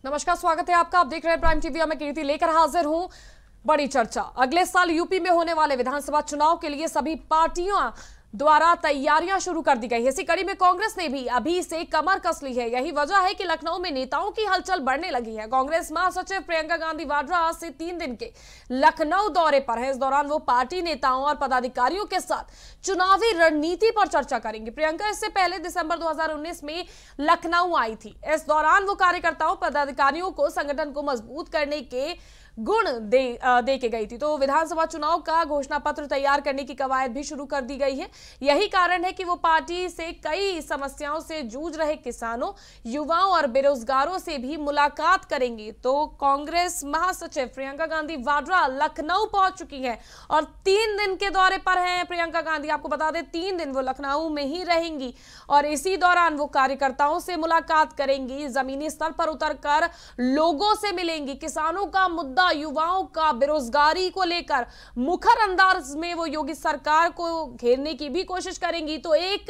नमस्कार, स्वागत है आपका। आप देख रहे हैं प्राइम टीवी। मैं कीर्ति लेकर हाजिर हूं। बड़ी चर्चा अगले साल यूपी में होने वाले विधानसभा चुनाव के लिए सभी पार्टियों द्वारा तैयारियां शुरू कर दी गई है। इसी कड़ी में कांग्रेस ने भी अभी से कमर कस ली है। यही वजह है कि लखनऊ में नेताओं की हलचल बढ़ने लगी है। कांग्रेस महासचिव प्रियंका गांधी वाड्रा आज से 3 दिन के लखनऊ दौरे पर है। इस दौरान वो पार्टी नेताओं और पदाधिकारियों के साथ चुनावी रणनीति पर चर्चा करेंगी। प्रियंका इससे पहले दिसंबर 2019 में लखनऊ आई थी। इस दौरान वो कार्यकर्ताओं पदाधिकारियों को संगठन को मजबूत करने के गुण दे के गई थी। तो विधानसभा चुनाव का घोषणा पत्र तैयार करने की कवायद भी शुरू कर दी गई है। यही कारण है कि वो पार्टी से कई समस्याओं से जूझ रहे किसानों, युवाओं और बेरोजगारों से भी मुलाकात करेंगी। तो कांग्रेस महासचिव प्रियंका गांधी वाड्रा लखनऊ पहुंच चुकी है और 3 दिन के दौरे पर हैं प्रियंका गांधी। आपको बता दें 3 दिन वो लखनऊ में ही रहेंगी और इसी दौरान वो कार्यकर्ताओं से मुलाकात करेंगी, जमीनी स्तर पर उतरकर लोगों से मिलेंगी। किसानों का मुद्दा, युवाओं का बेरोजगारी को लेकर मुखर अंदाज में वो योगी सरकार को घेरने की भी कोशिश करेंगी। तो एक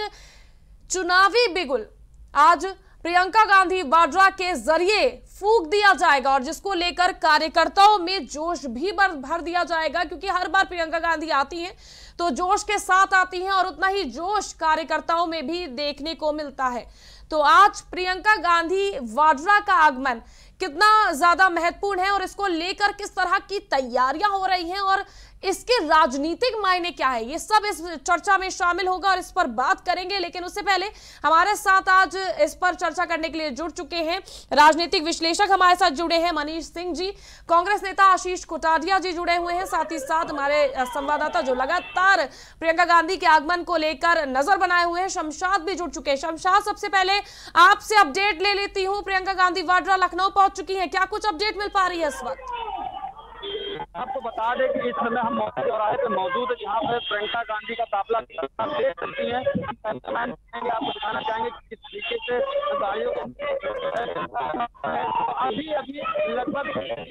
चुनावी बिगुल आज प्रियंका गांधी वाड्रा के जरिए फूंक दिया जाएगा और जिसको लेकर कार्यकर्ताओं में जोश भी भर दिया जाएगा, क्योंकि हर बार प्रियंका गांधी आती हैं तो जोश के साथ आती हैं और उतना ही जोश कार्यकर्ताओं में भी देखने को मिलता है। तो आज प्रियंका गांधी वाड्रा का आगमन कितना ज्यादा महत्वपूर्ण है और इसको लेकर किस तरह की तैयारियां हो रही हैं और इसके राजनीतिक मायने क्या है, ये सब इस चर्चा में शामिल होगा और इस पर बात करेंगे। लेकिन उससे पहले हमारे साथ आज इस पर चर्चा करने के लिए जुड़ चुके हैं राजनीतिक विश्लेषक, हमारे साथ जुड़े हैं मनीष सिंह जी, कांग्रेस नेता आशीष कोटारिया जी जुड़े हुए हैं, साथ ही साथ हमारे संवाददाता जो लगातार प्रियंका गांधी के आगमन को लेकर नजर बनाए हुए हैं, शमशाद भी जुड़ चुके हैं। शमशाद, सबसे पहले आपसे अपडेट ले लेती हूँ। प्रियंका गांधी वाड्रा लखनऊ पहुंच चुकी है, क्या कुछ अपडेट मिल पा रही है इस वक्त? आपको बता दें कि इस समय हम चौराहे पे मौजूद है, जहाँ पे प्रियंका गांधी का काफिला आप देख सकती हैं। आपको दिखाना चाहेंगे किस तरीके से गाड़ियों अभी अभी लगभग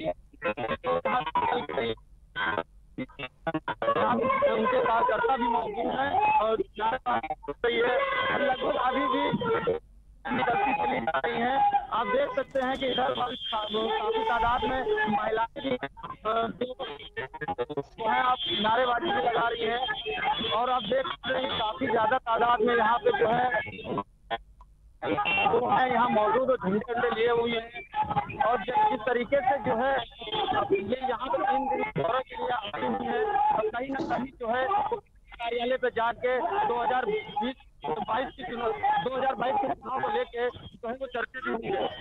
उनके कार्यकर्ता भी मौजूद हैं और लगभग अभी भी निकलती चली जा रही हैं। आप देख सकते हैं कि इधर काफी तादाद में महिलाएं भी जो है आप नारेबाजी भी लगा रही हैं और आप देख सकते हैं काफी ज्यादा तादाद में यहाँ पे जो है यहाँ मौजूद और झंडे लिए हुए हैं और जिस तरीके से जो है ये यहाँ पे 3 दिन दौरे के लिए आई हुई है और कहीं ना कहीं जो है कार्यालय पे जाके 2022 के चुनाव को लेके जो है वो चर्चा भी हुई है।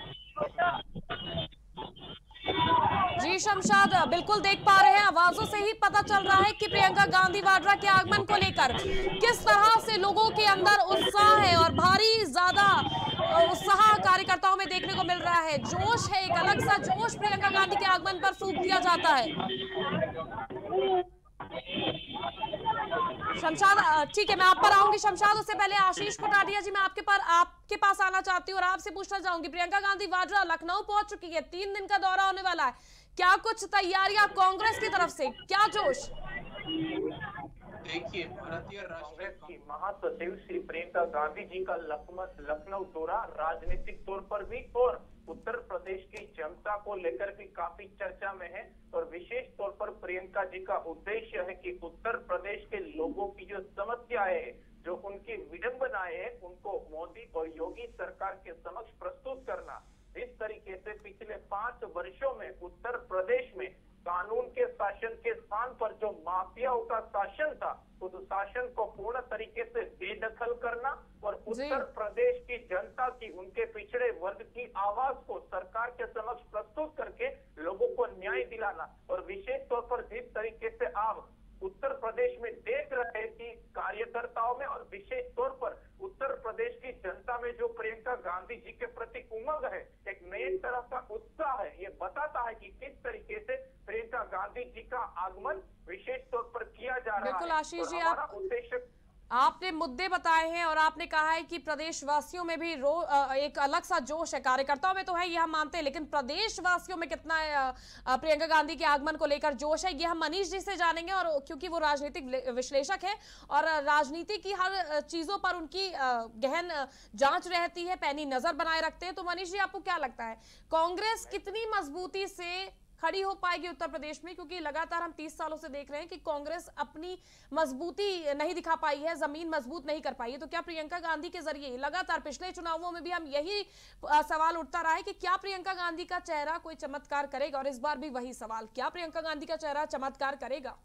जी शमशाद, बिल्कुल देख पा रहे हैं, आवाजों से ही पता चल रहा है कि प्रियंका गांधी वाड्रा के आगमन को लेकर किस तरह से लोगों के अंदर उत्साह है और भारी ज्यादा उत्साह कार्यकर्ताओं में देखने को मिल रहा है। जोश है, एक अलग सा जोश प्रियंका गांधी के आगमन पर फूंक दिया जाता है। शमशाद, ठीक है, मैं आप पर आऊंगी। शमशाद, उससे पहले आशीष कोटारिया जी, मैं आपके पास आना चाहती हूँ और आपसे पूछना चाहूंगी, प्रियंका गांधी वाड्रा लखनऊ पहुंच चुकी है, 3 दिन का दौरा होने वाला है, क्या कुछ तैयारियां कांग्रेस की तरफ से, क्या जोश? देखिए, भारतीय कांग्रेस की महासचिव श्री प्रियंका गांधी जी का लखनऊ दौरा राजनीतिक तौर पर भी और उत्तर प्रदेश की जनता को लेकर भी काफी चर्चा में है और विशेष तौर पर प्रियंका जी का उद्देश्य है कि उत्तर प्रदेश के लोगों की जो समस्याएं है, जो उनकी विडंबनाएं हैं, उनको मोदी और योगी सरकार के समक्ष प्रस्तुत करना। इस तरीके से पिछले 5 वर्षों में उत्तर प्रदेश में कानून के शासन के स्थान पर जो माफियाओं का शासन था, उस शासन को पूर्ण तरीके से बेदखल करना और उत्तर प्रदेश की जनता की, उनके पिछड़े वर्ग की आवाज को सरकार के समक्ष प्रस्तुत करके लोगों को न्याय दिलाना। और विशेष तौर पर जिस तरीके से आप उत्तर प्रदेश में देख रहे हैं कि कार्यकर्ताओं में और विशेष तौर पर उत्तर प्रदेश की जनता में जो प्रियंका गांधी जी के प्रति उमंग है, एक नए तरह का उत्साह है, ये बताता है कि किस तरीके से प्रियंका गांधी जी का आगमन विशेष तौर पर किया जा रहा है। बिल्कुल आशीष जी, आपने मुद्दे बताए हैं और आपने कहा है कि प्रदेशवासियों में भी एक अलग सा जोश है, कार्यकर्ताओं में तो है, ये हम मानते हैं, लेकिन प्रदेशवासियों में कितना प्रियंका गांधी के आगमन को लेकर जोश है, ये हम मनीष जी से जानेंगे। और क्योंकि वो राजनीतिक विश्लेषक है और राजनीति की हर चीजों पर उनकी गहन जांच रहती है, पैनी नजर बनाए रखते हैं। तो मनीष जी, आपको क्या लगता है, कांग्रेस कितनी मजबूती से खड़ी हो पाएगी उत्तर प्रदेश में? क्योंकि लगातार हम 30 सालों से देख रहे हैं कि कांग्रेस अपनी मजबूती नहीं दिखा पाई है, जमीन मजबूत नहीं कर पाई है। तो क्या प्रियंका गांधी के जरिए, लगातार पिछले चुनावों में भी हम यही सवाल उठता रहा है कि क्या प्रियंका गांधी का चेहरा कोई चमत्कार करेगा? और इस बार भी वही सवाल, क्या प्रियंका गांधी का चेहरा चमत्कार करेगा?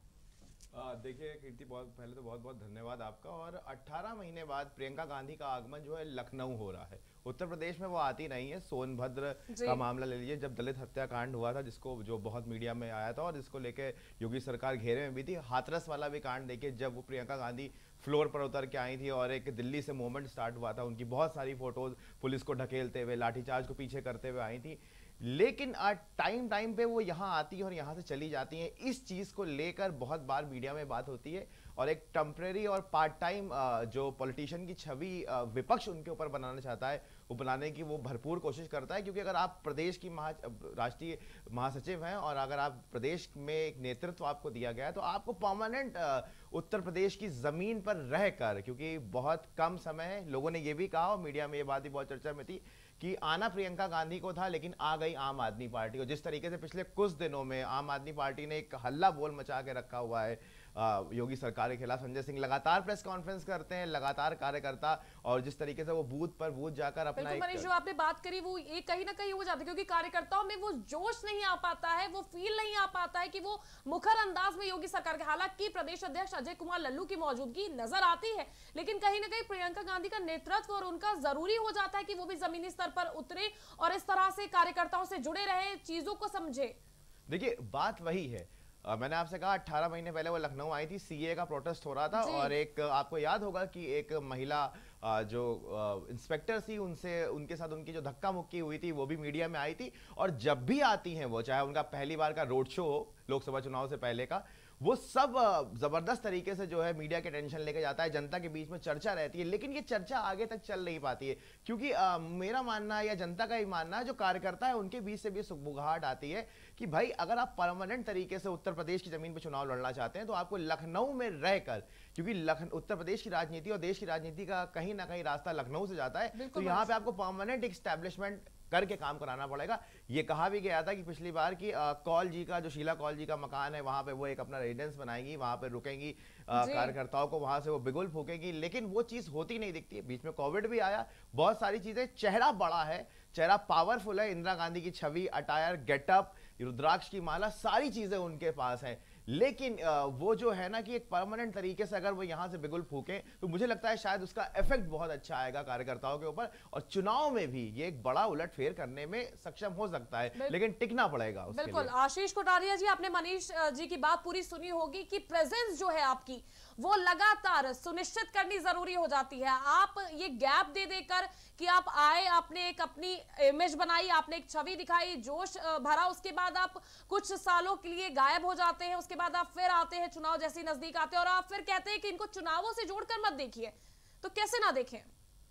देखिए कीर्ति, पहले तो बहुत बहुत धन्यवाद आपका। और 18 महीने बाद प्रियंका गांधी का आगमन जो है लखनऊ हो रहा है। उत्तर प्रदेश में वो आती नहीं है। सोनभद्र का मामला ले लीजिए, जब दलित हत्याकांड हुआ था, जो बहुत मीडिया में आया था और जिसको लेके योगी सरकार घेरे में भी थी। हाथरस वाला भी कांड देखिए, जब वो प्रियंका गांधी फ्लोर पर उतर के आई थी और एक दिल्ली से मूवमेंट स्टार्ट हुआ था, उनकी बहुत सारी फोटोज पुलिस को ढकेलते हुए, लाठीचार्ज को पीछे करते हुए आई थी। लेकिन टाइम पे वो यहाँ आती है और यहाँ से चली जाती हैं। इस चीज़ को लेकर बहुत बार मीडिया में बात होती है और एक टेम्परेरी और पार्ट टाइम जो पॉलिटिशियन की छवि विपक्ष उनके ऊपर बनाना चाहता है, वो बनाने की वो भरपूर कोशिश करता है। क्योंकि अगर आप प्रदेश की राष्ट्रीय महासचिव हैं और अगर आप प्रदेश में एक नेतृत्व आपको दिया गया है, तो आपको परमानेंट उत्तर प्रदेश की ज़मीन पर रहकर, क्योंकि बहुत कम समय है, लोगों ने ये भी कहा और मीडिया में ये बात भी बहुत चर्चा में थी कि आना प्रियंका गांधी को था, लेकिन आ गई आम आदमी पार्टी। और जिस तरीके से पिछले कुछ दिनों में आम आदमी पार्टी ने एक हल्ला बोल मचा के रखा हुआ है योगी सरकार के खिलाफ। संजय सिंह लगातार प्रेस कॉन्फ्रेंस करते हैं, लगातार कार्यकर्ता, और जिस तरीके से वो बूथ पर बूथ जाकर अपना मनीष, जो आपने बात करी वो ये कहीं ना कहीं हो जाता है, क्योंकि कार्यकर्ताओं में वो जोश नहीं आ पाता है, वो फील नहीं आ पाता है कि वो मुखर अंदाज में योगी सरकार के, हालांकि प्रदेश अध्यक्ष अजय कुमार लल्लू की मौजूदगी नजर आती है, लेकिन कहीं ना कहीं प्रियंका गांधी का नेतृत्व और उनका जरूरी हो जाता है कि वो भी जमीनी स्तर पर उतरे और इस तरह से कार्यकर्ताओं से जुड़े रहे, चीजों को समझे। देखिए, बात वही है, मैंने आपसे कहा 18 महीने पहले वो लखनऊ आई थी, सीए का प्रोटेस्ट हो रहा था और एक आपको याद होगा कि एक महिला जो इंस्पेक्टर थी, उनके साथ उनकी जो धक्का मुक्की हुई थी, वो भी मीडिया में आई थी। और जब भी आती हैं वो, चाहे उनका पहली बार का रोड शो हो लोकसभा चुनाव से पहले का, वो सब जबरदस्त तरीके से जो है मीडिया के टेंशन लेके जाता है, जनता के बीच में चर्चा रहती है। लेकिन ये चर्चा आगे तक चल नहीं पाती है, क्योंकि मेरा मानना है या जनता का ही मानना है, जो कार्यकर्ता है उनके बीच से भी सुगबुगाहट आती है कि भाई अगर आप परमानेंट तरीके से उत्तर प्रदेश की जमीन पर चुनाव लड़ना चाहते हैं तो आपको लखनऊ में रहकर, क्योंकि उत्तर प्रदेश की राजनीति और देश की राजनीति का कहीं ना कहीं रास्ता लखनऊ से जाता है, तो यहाँ पे आपको परमानेंट एस्टैब्लिशमेंट करके काम कराना पड़ेगा। ये कहा भी गया था कि पिछली बार की कौल जी का, जो शीला कौल जी का मकान है, वहां पे वो एक अपना रेजिडेंस बनाएंगी, वहां पे रुकेंगी, कार्यकर्ताओं को वहां से वो बिगुल फूकेगी, लेकिन वो चीज होती नहीं दिखती है। बीच में कोविड भी आया, बहुत सारी चीजें, चेहरा बड़ा है, चेहरा पावरफुल है, इंदिरा गांधी की छवि, अटायर, गेटअप, रुद्राक्ष की माला, सारी चीजें उनके पास है, लेकिन वो जो है ना कि एक परमानेंट तरीके से अगर वो यहां से बिगुल फूके, तो मुझे लगता है शायद उसका इफेक्ट बहुत अच्छा आएगा कार्यकर्ताओं के ऊपर, और चुनाव में भी ये एक बड़ा उलटफेर करने में सक्षम हो सकता है, लेकिन टिकना पड़ेगा उसके लिए। बिल्कुल। आशीष कोठारिया जी, आपने मनीष जी की बात पूरी सुनी होगी कि प्रेजेंस जो है आपकी, वो लगातार सुनिश्चित करनी जरूरी हो जाती है। आप ये गैप दे देकर कि आप आए, आपने एक अपनी इमेज बनाई, आपने एक छवि दिखाई, जोश भरा, उसके बाद आप कुछ सालों के लिए गायब हो जाते हैं, उसके बाद आप फिर आते हैं, चुनाव जैसे नजदीक आते हैं और आप फिर कहते हैं कि इनको चुनावों से जोड़कर मत देखिए, तो कैसे ना देखें?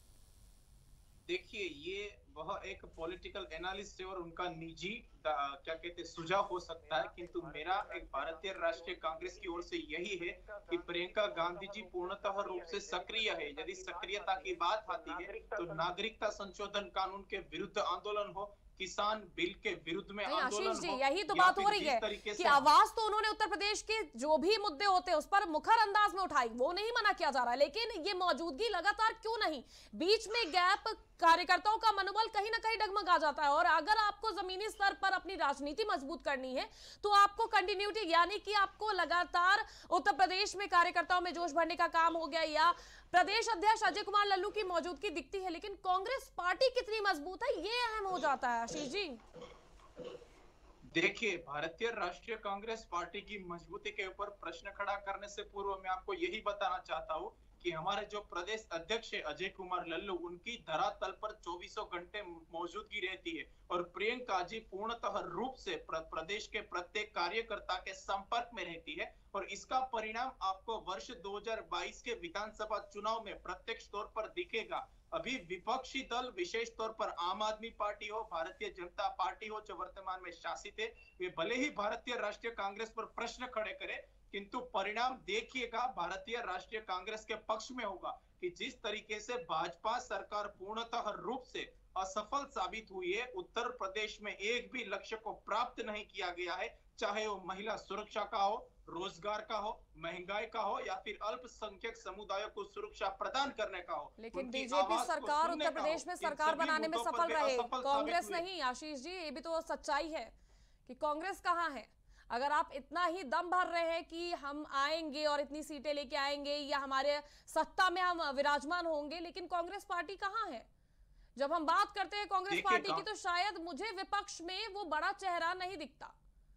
देखिए, ये वह एक पॉलिटिकल एनालिस्ट है और उनका निजी क्या कहते सुझाव हो सकता है, किंतु मेरा एक भारतीय राष्ट्रीय कांग्रेस की ओर से यही है कि प्रियंका गांधी जी पूर्णतः रूप से सक्रिय है। यदि सक्रियता की बात आती है तो नागरिकता संशोधन कानून के विरुद्ध आंदोलन हो, किसान बिल के विरुद्ध में आंदोलन आशीष जी, हो, यही तो बात हो रही है कि आवाज तो उन्होंने उत्तर प्रदेश के जो भी मुद्दे होते हैं उस पर मुखर अंदाज में उठाई, वो नहीं मना किया जा रहा है, लेकिन ये मौजूदगी लगातार क्यों नहीं, बीच में गैप, कार्यकर्ताओं का मनोबल कहीं ना कहीं डगमगा जाता है। और अगर आपको जमीनी स्तर पर अपनी राजनीति मजबूत करनी है तो आपको कंटिन्यूटी, यानी कि आपको लगातार उत्तर प्रदेश में कार्यकर्ताओं में जोश भरने का काम हो गया, या प्रदेश अध्यक्ष अजय कुमार लल्लू की मौजूदगी दिखती है, लेकिन कांग्रेस पार्टी कितनी मजबूत है ये अहम हो जाता है। आशीष जी, देखिए, भारतीय राष्ट्रीय कांग्रेस पार्टी की मजबूती के ऊपर प्रश्न खड़ा करने से पूर्व मैं आपको यही बताना चाहता हूं कि कि हमारे जो प्रदेश अध्यक्ष है अजय कुमार लल्लू, उनकी धरातल पर 24 घंटे मौजूदगी रहती है और प्रियंका जी पूर्णतः रूप से प्रदेश के प्रत्येक कार्यकर्ता के संपर्क में रहती है। और इसका परिणाम आपको वर्ष 2022 के विधानसभा चुनाव में प्रत्यक्ष तौर पर दिखेगा। अभी विपक्षी दल, विशेष तौर पर आम आदमी पार्टी हो, भारतीय जनता पार्टी हो, जो वर्तमान में शासित है, वे भले ही भारतीय राष्ट्रीय कांग्रेस पर प्रश्न खड़े करे, किंतु परिणाम देखिएगा भारतीय राष्ट्रीय कांग्रेस के पक्ष में होगा कि जिस तरीके से भाजपा सरकार पूर्णतः रूप से असफल साबित हुई है, उत्तर प्रदेश में एक भी लक्ष्य को प्राप्त नहीं किया गया है, चाहे वो महिला सुरक्षा का हो, रोजगार का हो, महंगाई का हो, या फिर अल्पसंख्यक समुदायों को सुरक्षा प्रदान करने का हो। लेकिन बीजेपी सरकार उत्तर प्रदेश में सरकार बनाने में सफल रहे, कांग्रेस नहीं। आशीष जी, ये भी तो सच्चाई है कि कांग्रेस कहाँ है। अगर आप इतना ही दम भर रहे हैं कि हम आएंगे और इतनी सीटें लेके आएंगे या हमारे सत्ता में हम विराजमान होंगे, लेकिन कांग्रेस पार्टी कहाँ है? जब हम बात करते हैं कांग्रेस पार्टी की, तो शायद मुझे विपक्ष में वो बड़ा चेहरा नहीं दिखता।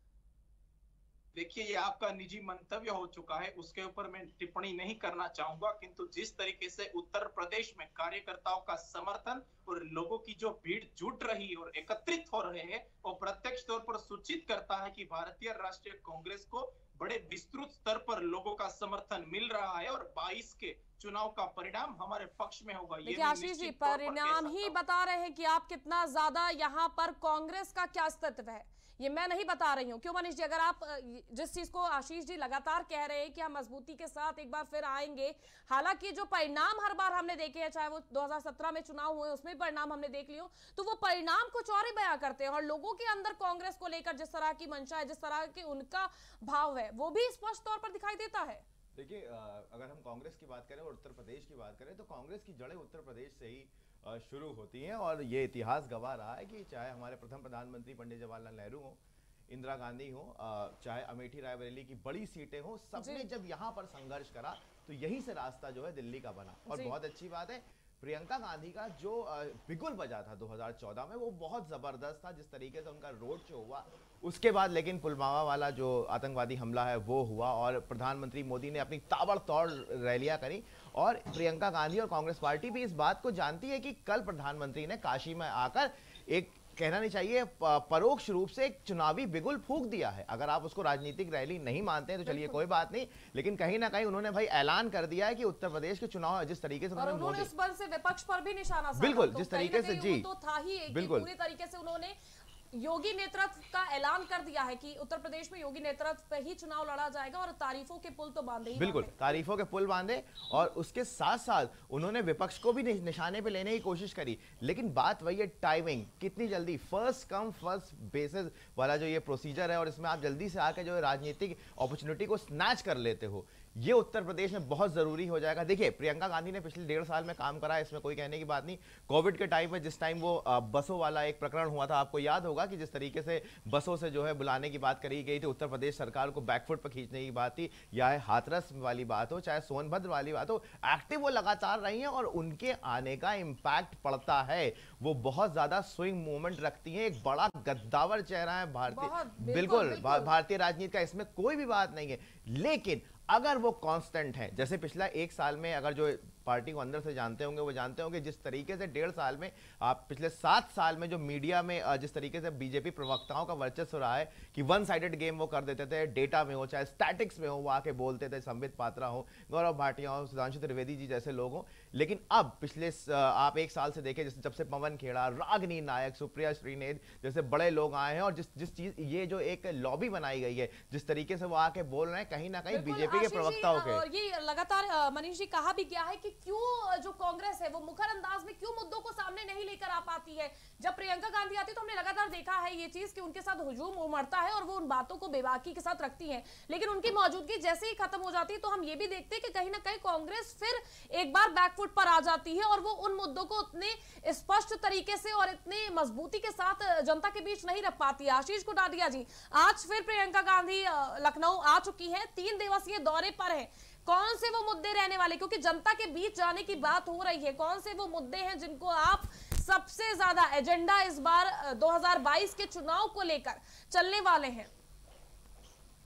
देखिए, ये आपका निजी मंतव्य हो चुका है, उसके ऊपर मैं टिप्पणी नहीं करना चाहूंगा, किंतु जिस तरीके से उत्तर प्रदेश में कार्यकर्ताओं का समर्थन और लोगों की जो भीड़ जुट रही और एकत्रित हो रहे हैं, वो प्रत्यक्ष तौर पर सूचित करता है कि भारतीय राष्ट्रीय कांग्रेस को बड़े विस्तृत स्तर पर लोगों का समर्थन मिल रहा है और 22 के चुनाव का परिणाम हमारे पक्ष में होगा। देखिए आशीष जी, परिणाम ही बता रहे हैं कि आप कितना ज्यादा यहाँ पर कांग्रेस का क्या अस्तित्व है, ये मैं नहीं बता रही हूँ। क्यों मनीष जी, अगर आप जिस चीज को आशीष जी लगातार कह रहे हैं कि हम मजबूती के साथ एक बार फिर आएंगे, हालांकि जो परिणाम हर बार हमने देखे हैं, चाहे वो 2017 में चुनाव हुए उसमें परिणाम हमने देख लियो, तो वो परिणाम कुछ और ही बयां करते हैं और लोगों के अंदर कांग्रेस को लेकर जिस तरह की मंशा है, जिस तरह के उनका भाव है, वो भी स्पष्ट तौर पर दिखाई देता है। देखिए, अगर हम कांग्रेस की बात करें और उत्तर प्रदेश की बात करें, तो कांग्रेस की जड़ें उत्तर प्रदेश से ही शुरू होती हैं और ये इतिहास गवाह रहा है कि चाहे हमारे प्रथम प्रधानमंत्री पंडित जवाहरलाल नेहरू हो, इंदिरा गांधी हो, चाहे अमेठी रायबरेली की बड़ी सीटें हो, सबने जब यहाँ पर संघर्ष करा तो यहीं से रास्ता जो है दिल्ली का बना। और बहुत अच्छी बात है, प्रियंका गांधी का जो बिगुल बजा था 2014 में, वो बहुत जबरदस्त था। जिस तरीके से उनका रोड शो हुआ, उसके बाद लेकिन पुलवामा वाला जो आतंकवादी हमला है वो हुआ और प्रधानमंत्री मोदी ने अपनी ताबड़तोड़ रैलियां करी। और प्रियंका गांधी और कांग्रेस पार्टी भी इस बात को जानती है कि कल प्रधानमंत्री ने काशी में आकर एक, कहना नहीं चाहिए, परोक्ष रूप से एक चुनावी बिगुल फूंक दिया है। अगर आप उसको राजनीतिक रैली नहीं मानते हैं तो चलिए कोई बात नहीं, लेकिन कहीं ना कहीं उन्होंने भाई ऐलान कर दिया है कि उत्तर प्रदेश के चुनाव जिस तरीके से उन्होंने इस बल से विपक्ष पर भी निशाना साधा, बिल्कुल जिस तरीके से जी तो था ही, बिल्कुल पूरी तरीके से उन्होंने योगी नेतृत्व का ऐलान कर दिया है कि उत्तर प्रदेश में योगी नेतृत्व पे ही चुनाव लड़ा जाएगा और तारीफों के पुल तो बांधे ही बिल्कुल बांधे। तारीफों के पुल बांधे और उसके साथ साथ उन्होंने विपक्ष को भी निशाने पे लेने की कोशिश करी। लेकिन बात वही है, टाइमिंग कितनी जल्दी, फर्स्ट कम फर्स्ट बेसिस वाला जो ये प्रोसीजर है और इसमें आप जल्दी से आकर जो राजनीतिक अपॉर्चुनिटी को स्नैच कर लेते हो, ये उत्तर प्रदेश में बहुत जरूरी हो जाएगा। देखिए, प्रियंका गांधी ने पिछले 1.5 साल में काम करा है, इसमें कोई कहने की बात नहीं। कोविड के टाइम में जिस टाइम वो बसों वाला एक प्रकरण हुआ था, आपको याद होगा कि जिस तरीके से बसों से जो है बुलाने की बात करी गई थी, उत्तर प्रदेश सरकार को बैकफुट पर खींचने की बात थी, या हाथरस वाली बात हो, चाहे सोनभद्र वाली बात हो, एक्टिव वो लगातार रही हैं और उनके आने का इंपैक्ट पड़ता है। वो बहुत ज्यादा स्विंग मूवमेंट रखती हैं, एक बड़ा गद्दावर चेहरा है भारतीय, बिल्कुल भारतीय राजनीति का, इसमें कोई भी बात नहीं है। लेकिन अगर वो कांस्टेंट है, जैसे पिछला 1 साल में, अगर जो पार्टी को अंदर से जानते होंगे वो जानते होंगे जिस तरीके से 1.5 साल में, आप पिछले 7 साल में जो मीडिया में जिस तरीके से बीजेपी प्रवक्ताओं का वर्चस्व रहा है कि वन साइडेड गेम वो कर देते थे, डेटा में हो चाहे स्टैटिक्स में हो, वो आके बोलते थे, संबित पात्रा हो, गौरव भाटिया हो, सुधांशु त्रिवेदी जी जैसे लोग हो। लेकिन अब पिछले आप 1 साल से देखें, जब से पवन खेड़ा, रागिनी नायक, सुप्रिया श्रीनेत जैसे बड़े लोग आए हैं और जिस चीज ये जो एक लॉबी बनाई गई है, जिस तरीके से वो आके बोल रहे हैं, कहीं ना कहीं बीजेपी के प्रवक्ताओं के, और ये लगातार मनीष जी कहा भी गया है कि क्यों जो कांग्रेस है वो मुखर अंदाज में क्यों मुद्दों को सामने नहीं लेकर आ पाती है। जब प्रियंका गांधी आती है तो हमने लगातार देखा है ये चीज कि उनके साथ हुजूम उमड़ता है और वो उन बातों को बेबाकी के साथ रखती हैं, लेकिन उनकी मौजूदगी जैसे ही खत्म हो जाती है तो हम ये भी देखते हैं कि कहीं ना कहीं कांग्रेस फिर एक बार बैकफुट पर आ जाती है और वो उन मुद्दों को उतने स्पष्ट तरीके से और इतने मजबूती के साथ जनता के बीच नहीं रख पाती है। आशीष कुटारिया जी, आज फिर प्रियंका गांधी लखनऊ आ चुकी है, 3 दिवसीय दौरे पर है। कौन से वो मुद्दे रहने वाले, क्योंकि जनता के बीच जाने की बात हो रही है, कौन से वो मुद्दे हैं जिनको आप सबसे ज्यादा एजेंडा इस बार 2022 के चुनाव को लेकर चलने वाले हैं?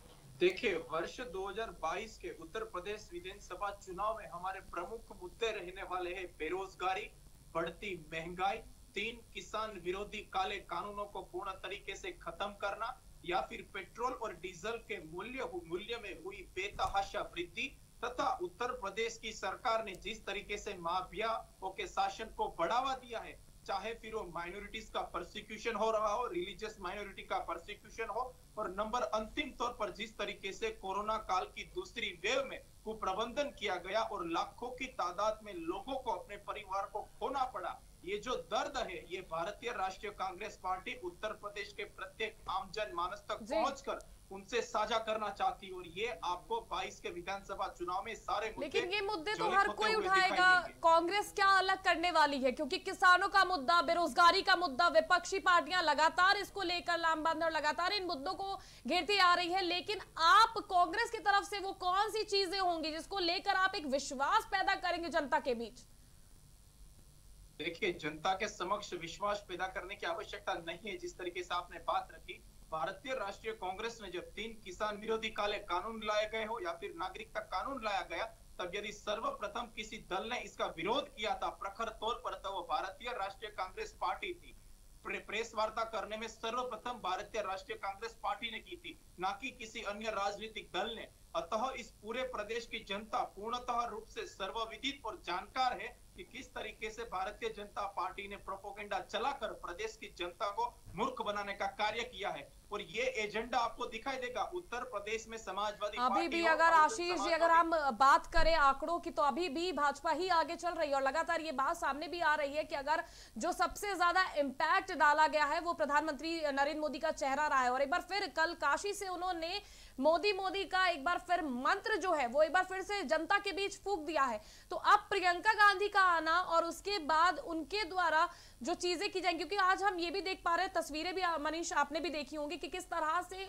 देखिए, वर्ष 2022 के उत्तर प्रदेश विधानसभा चुनाव में हमारे प्रमुख मुद्दे रहने वाले हैं बेरोजगारी, बढ़ती महंगाई, 3 किसान विरोधी काले कानूनों को पूर्ण तरीके से खत्म करना, या फिर पेट्रोल और डीजल के मूल्य में हुई बेतहाशा वृद्धि, तथा उत्तर प्रदेश की सरकार ने जिस तरीके से माफियाओं के शासन को बढ़ावा दिया है, चाहे फिर वो माइनॉरिटीज का परसिक्यूशन हो रहा हो, रिलीजियस माइनॉरिटी का परसिक्यूशन हो, और नंबर अंतिम तौर पर जिस तरीके से कोरोना काल की दूसरी वेव में कुप्रबंधन किया गया और लाखों की तादाद में लोगों को अपने परिवार को खोना पड़ा, ये जो दर्द है, ये भारतीय राष्ट्रीय कांग्रेस पार्टी उत्तर प्रदेश के प्रत्येक आम जन मानस तक पहुंचकर उनसे साझा करना चाहती है। और ये आपको 22 के विधानसभा चुनाव में सारे मुद्दे, लेकिन ये मुद्दे तो हर कोई उठाएगा, कांग्रेस क्या अलग करने वाली है? क्योंकि किसानों का मुद्दा, बेरोजगारी का मुद्दा, विपक्षी पार्टियां लगातार इसको लेकर लामबंद और लगातार इन मुद्दों को घेरती आ रही है, लेकिन आप कांग्रेस की तरफ से वो कौन सी चीजें होंगी जिसको लेकर आप एक विश्वास पैदा करेंगे जनता के बीच? देखिए, जनता के समक्ष विश्वास पैदा करने की आवश्यकता नहीं है। जिस तरीके से आपने बात रखी, भारतीय राष्ट्रीय कांग्रेस ने जब 3 किसान विरोधी काले कानून लाए गए हो या फिर नागरिकता कानून लाया गया, तब यदि सर्वप्रथम किसी दल ने इसका विरोध किया था प्रखर तौर पर, तो वो भारतीय राष्ट्रीय कांग्रेस पार्टी थी। प्रेस वार्ता करने में सर्वप्रथम भारतीय राष्ट्रीय कांग्रेस पार्टी ने की थी, ना कि किसी अन्य राजनीतिक दल ने। अतः इस पूरे प्रदेश की जनता पूर्णतः रूप से सर्वविदित और जानकार है कि किस तरीके से भारतीय जनता पार्टी ने प्रोपोगेंडा चलाकर प्रदेश की जनता को मूर्ख बनाने का कार्य किया है। और ये एजेंडा आपको दिखाई देगा उत्तर प्रदेश में समाजवादी अभी भी अगर आशीष जी, अगर हम बात करें आंकड़ों की, तो अभी भी भाजपा ही आगे चल रही है और लगातार ये बात सामने भी आ रही है कि अगर जो सबसे ज्यादा इम्पैक्ट डाला गया है वो प्रधानमंत्री नरेंद्र मोदी का चेहरा रहा है। और एक बार फिर कल काशी से उन्होंने मोदी मोदी का एक बार फिर मंत्र जो है वो एक बार फिर से जनता के बीच फूंक दिया है। तो अब प्रियंका गांधी का आना और उसके बाद उनके द्वारा जो चीजें की जाएंगी, क्योंकि आज हम ये भी देख पा रहे हैं, तस्वीरें भी मनीष आपने भी देखी होंगी कि किस तरह से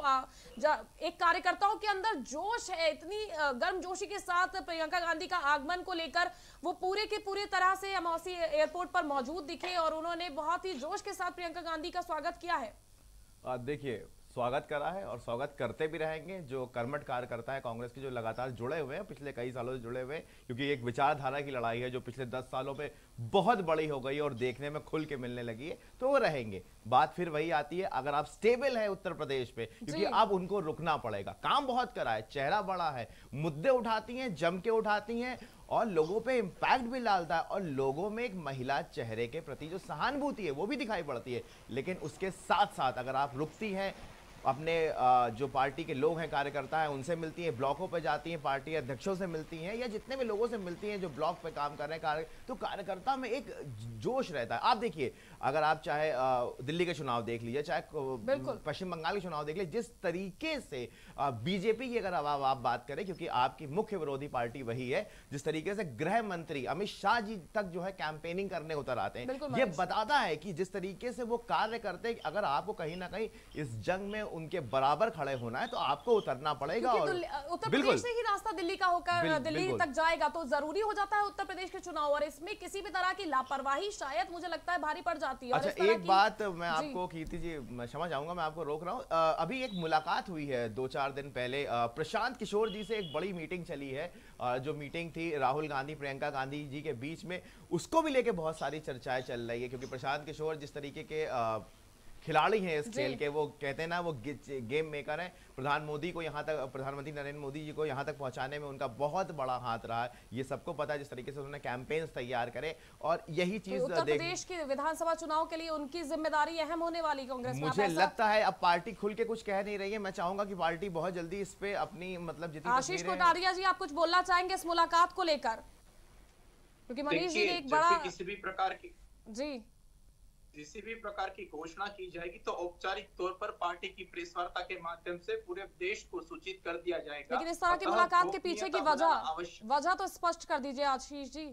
जो एक कार्यकर्ताओं के अंदर जोश है, इतनी गर्मजोशी के साथ प्रियंका गांधी का आगमन को लेकर वो पूरे के पूरे तरह से अमौसी एयरपोर्ट पर मौजूद दिखे और उन्होंने बहुत ही जोश के साथ प्रियंका गांधी का स्वागत किया है। देखिए, स्वागत करा है और स्वागत करते भी रहेंगे। जो कर्मठ कार्यकर्ता है कांग्रेस के, जो लगातार जुड़े हुए हैं, पिछले कई सालों से जुड़े हुए हैं, क्योंकि एक विचारधारा की लड़ाई है जो पिछले 10 सालों में बहुत बड़ी हो गई और देखने में खुल के मिलने लगी है, तो वो रहेंगे। बात फिर वही आती है, अगर आप स्टेबल है उत्तर प्रदेश पे, क्योंकि अब उनको रुकना पड़ेगा। काम बहुत करा है, चेहरा बड़ा है, मुद्दे उठाती हैं, जम के उठाती हैं और लोगों पे इंपैक्ट भी डालता है और लोगों में एक महिला चेहरे के प्रति जो सहानुभूति है वो भी दिखाई पड़ती है। लेकिन उसके साथ साथ अगर आप रुकती हैं, अपने जो पार्टी के लोग हैं, कार्यकर्ता हैं, उनसे मिलती हैं, ब्लॉकों पे जाती हैं, पार्टी अध्यक्षों से मिलती हैं या जितने भी लोगों से मिलती हैं जो ब्लॉक पे काम कर रहे हैं, तो कार्यकर्ता में एक जोश रहता है। आप देखिए, अगर आप चाहे दिल्ली के चुनाव देख लीजिए, चाहे पश्चिम बंगाल के चुनाव देख लीजिए, जिस तरीके से बीजेपी की अगर आप बात करें, क्योंकि आपकी मुख्य विरोधी पार्टी वही है, जिस तरीके से गृह मंत्री अमित शाह जी तक जो है कैंपेनिंग करने उतर आते हैं, ये बताता है कि जिस तरीके से वो कार्य करते हैं, अगर आपको कहीं ना कहीं इस जंग में उनके बराबर खड़े होना है तो आपको उतरना पड़ेगा। और उत्तर प्रदेश से ही रास्ता दिल्ली का होकर दिल्ली तक जाएगा, तो जरूरी हो जाता है उत्तर प्रदेश के चुनाव, और इसमें किसी भी तरह की लापरवाही शायद मुझे लगता है भारी पड़ जाती है। अच्छा, एक बात मैं आपको, कीर्ति जी मैं क्षमा चाहूंगा, मैं आपको रोक रहा हूं। अभी एक मुलाकात हुई है 2-4 दिन पहले, प्रशांत किशोर जी से एक बड़ी मीटिंग चली है, जो मीटिंग थी राहुल गांधी प्रियंका गांधी जी के बीच में, उसको भी लेके बहुत सारी चर्चाएं चल रही है, क्योंकि प्रशांत किशोर जिस तरीके के खिलाड़ी हैं इस खेल के, वो कहते हैं ना, वो गेम मेकर हैं। प्रधानमंत्री नरेंद्र मोदी जी को यहाँ तक पहुंचाने में उनका बहुत बड़ा हाथ रहा है, ये सबको पता है। जिस तरीके से उन्होंने कैंपेन्स तैयार करे, और यही चीज उत्तर प्रदेश के विधानसभा चुनाव के लिए उनकी जिम्मेदारी अहम होने वाली कांग्रेस में। मुझे लगता है अब पार्टी खुल के कुछ कह नहीं रही है। मैं चाहूंगा कि पार्टी बहुत जल्दी इस पे अपनी जितनी। आशीष कोटारिया जी, आप कुछ बोलना चाहेंगे इस मुलाकात को लेकर? क्योंकि मनीष जी ने एक बड़ा किसी भी प्रकार की घोषणा की जाएगी तो औपचारिक तौर पर पार्टी की प्रेस वार्ता के माध्यम से पूरे देश को सूचित कर दिया जाएगा। लेकिन इस तरह की मुलाकात के पीछे की वजह तो स्पष्ट कर दीजिए आशीष जी।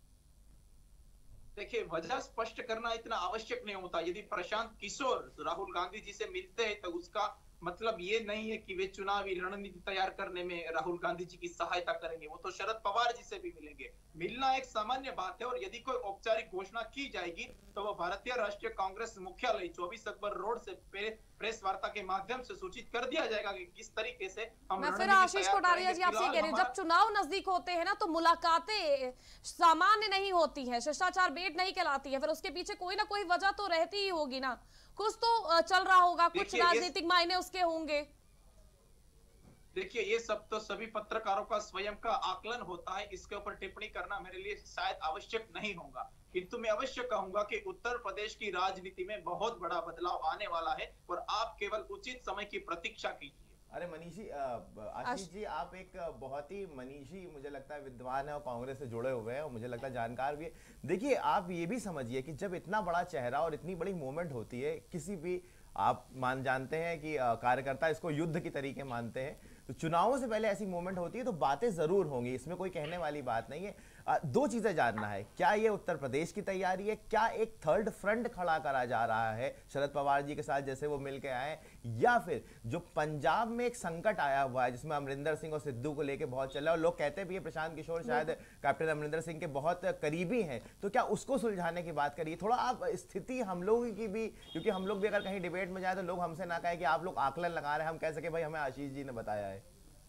देखिए, वजह स्पष्ट करना इतना आवश्यक नहीं होता। यदि प्रशांत किशोर राहुल गांधी जी से मिलते हैं तो उसका मतलब ये नहीं है कि वे चुनावी रणनीति तैयार करने में राहुल गांधी जी की सहायता करेंगे। वो तो शरद पवार जी से भी मिलेंगे। मिलना एक सामान्य बात है, और यदि कोई औपचारिक घोषणा की जाएगी तो वो भारतीय राष्ट्रीय कांग्रेस मुख्यालय 24 अकबर रोड से प्रेस वार्ता के माध्यम से सूचित कर दिया जाएगा कि किस तरीके से हम। मैं फिर आशीष कोठारिया जी आपसे कह रही हूँ, जब चुनाव नजदीक होते हैं ना तो मुलाकातें सामान्य नहीं होती है, शिष्टाचार भेंट नहीं कहलाती है, फिर उसके पीछे कोई ना कोई वजह तो रहती ही होगी ना, कुछ तो चल रहा होगा, कुछ राजनीतिक मायने उसके होंगे। देखिए, ये सब तो सभी पत्रकारों का स्वयं का आकलन होता है, इसके ऊपर टिप्पणी करना मेरे लिए शायद आवश्यक नहीं होगा, किंतु मैं अवश्य कहूंगा कि उत्तर प्रदेश की राजनीति में बहुत बड़ा बदलाव आने वाला है और आप केवल उचित समय की प्रतीक्षा कीजिए। अरे मनीष जी, आशीष जी, आप एक बहुत ही मनीषी मुझे लगता है विद्वान है और कांग्रेस से जुड़े हुए हैं और मुझे लगता है जानकार भी है। देखिए, आप ये भी समझिए कि जब इतना बड़ा चेहरा और इतनी बड़ी मूवमेंट होती है, किसी भी आप जानते हैं कि कार्यकर्ता इसको युद्ध की तरीके मानते हैं, तो चुनावों से पहले ऐसी मूवमेंट होती है तो बातें जरूर होंगी, इसमें कोई कहने वाली बात नहीं है। दो चीजें जानना है, क्या ये उत्तर प्रदेश की तैयारी है, क्या एक थर्ड फ्रंट खड़ा करा जा रहा है शरद पवार जी के साथ जैसे वो मिलके आए, या फिर जो पंजाब में एक संकट आया हुआ है जिसमें अमरिंदर सिंह और सिद्धू को लेके बहुत चल रहा है और लोग कहते भी है प्रशांत किशोर शायद कैप्टन अमरिंदर सिंह के बहुत करीबी हैं, तो क्या उसको सुलझाने की बात करिए। थोड़ा आप स्थिति हम लोगों की भी, क्योंकि हम लोग भी अगर कहीं डिबेट में जाए तो लोग हमसे ना कहे कि आप लोग आकलन लगा रहे हैं, हम कह सके भाई हमें आशीष जी ने बताया है।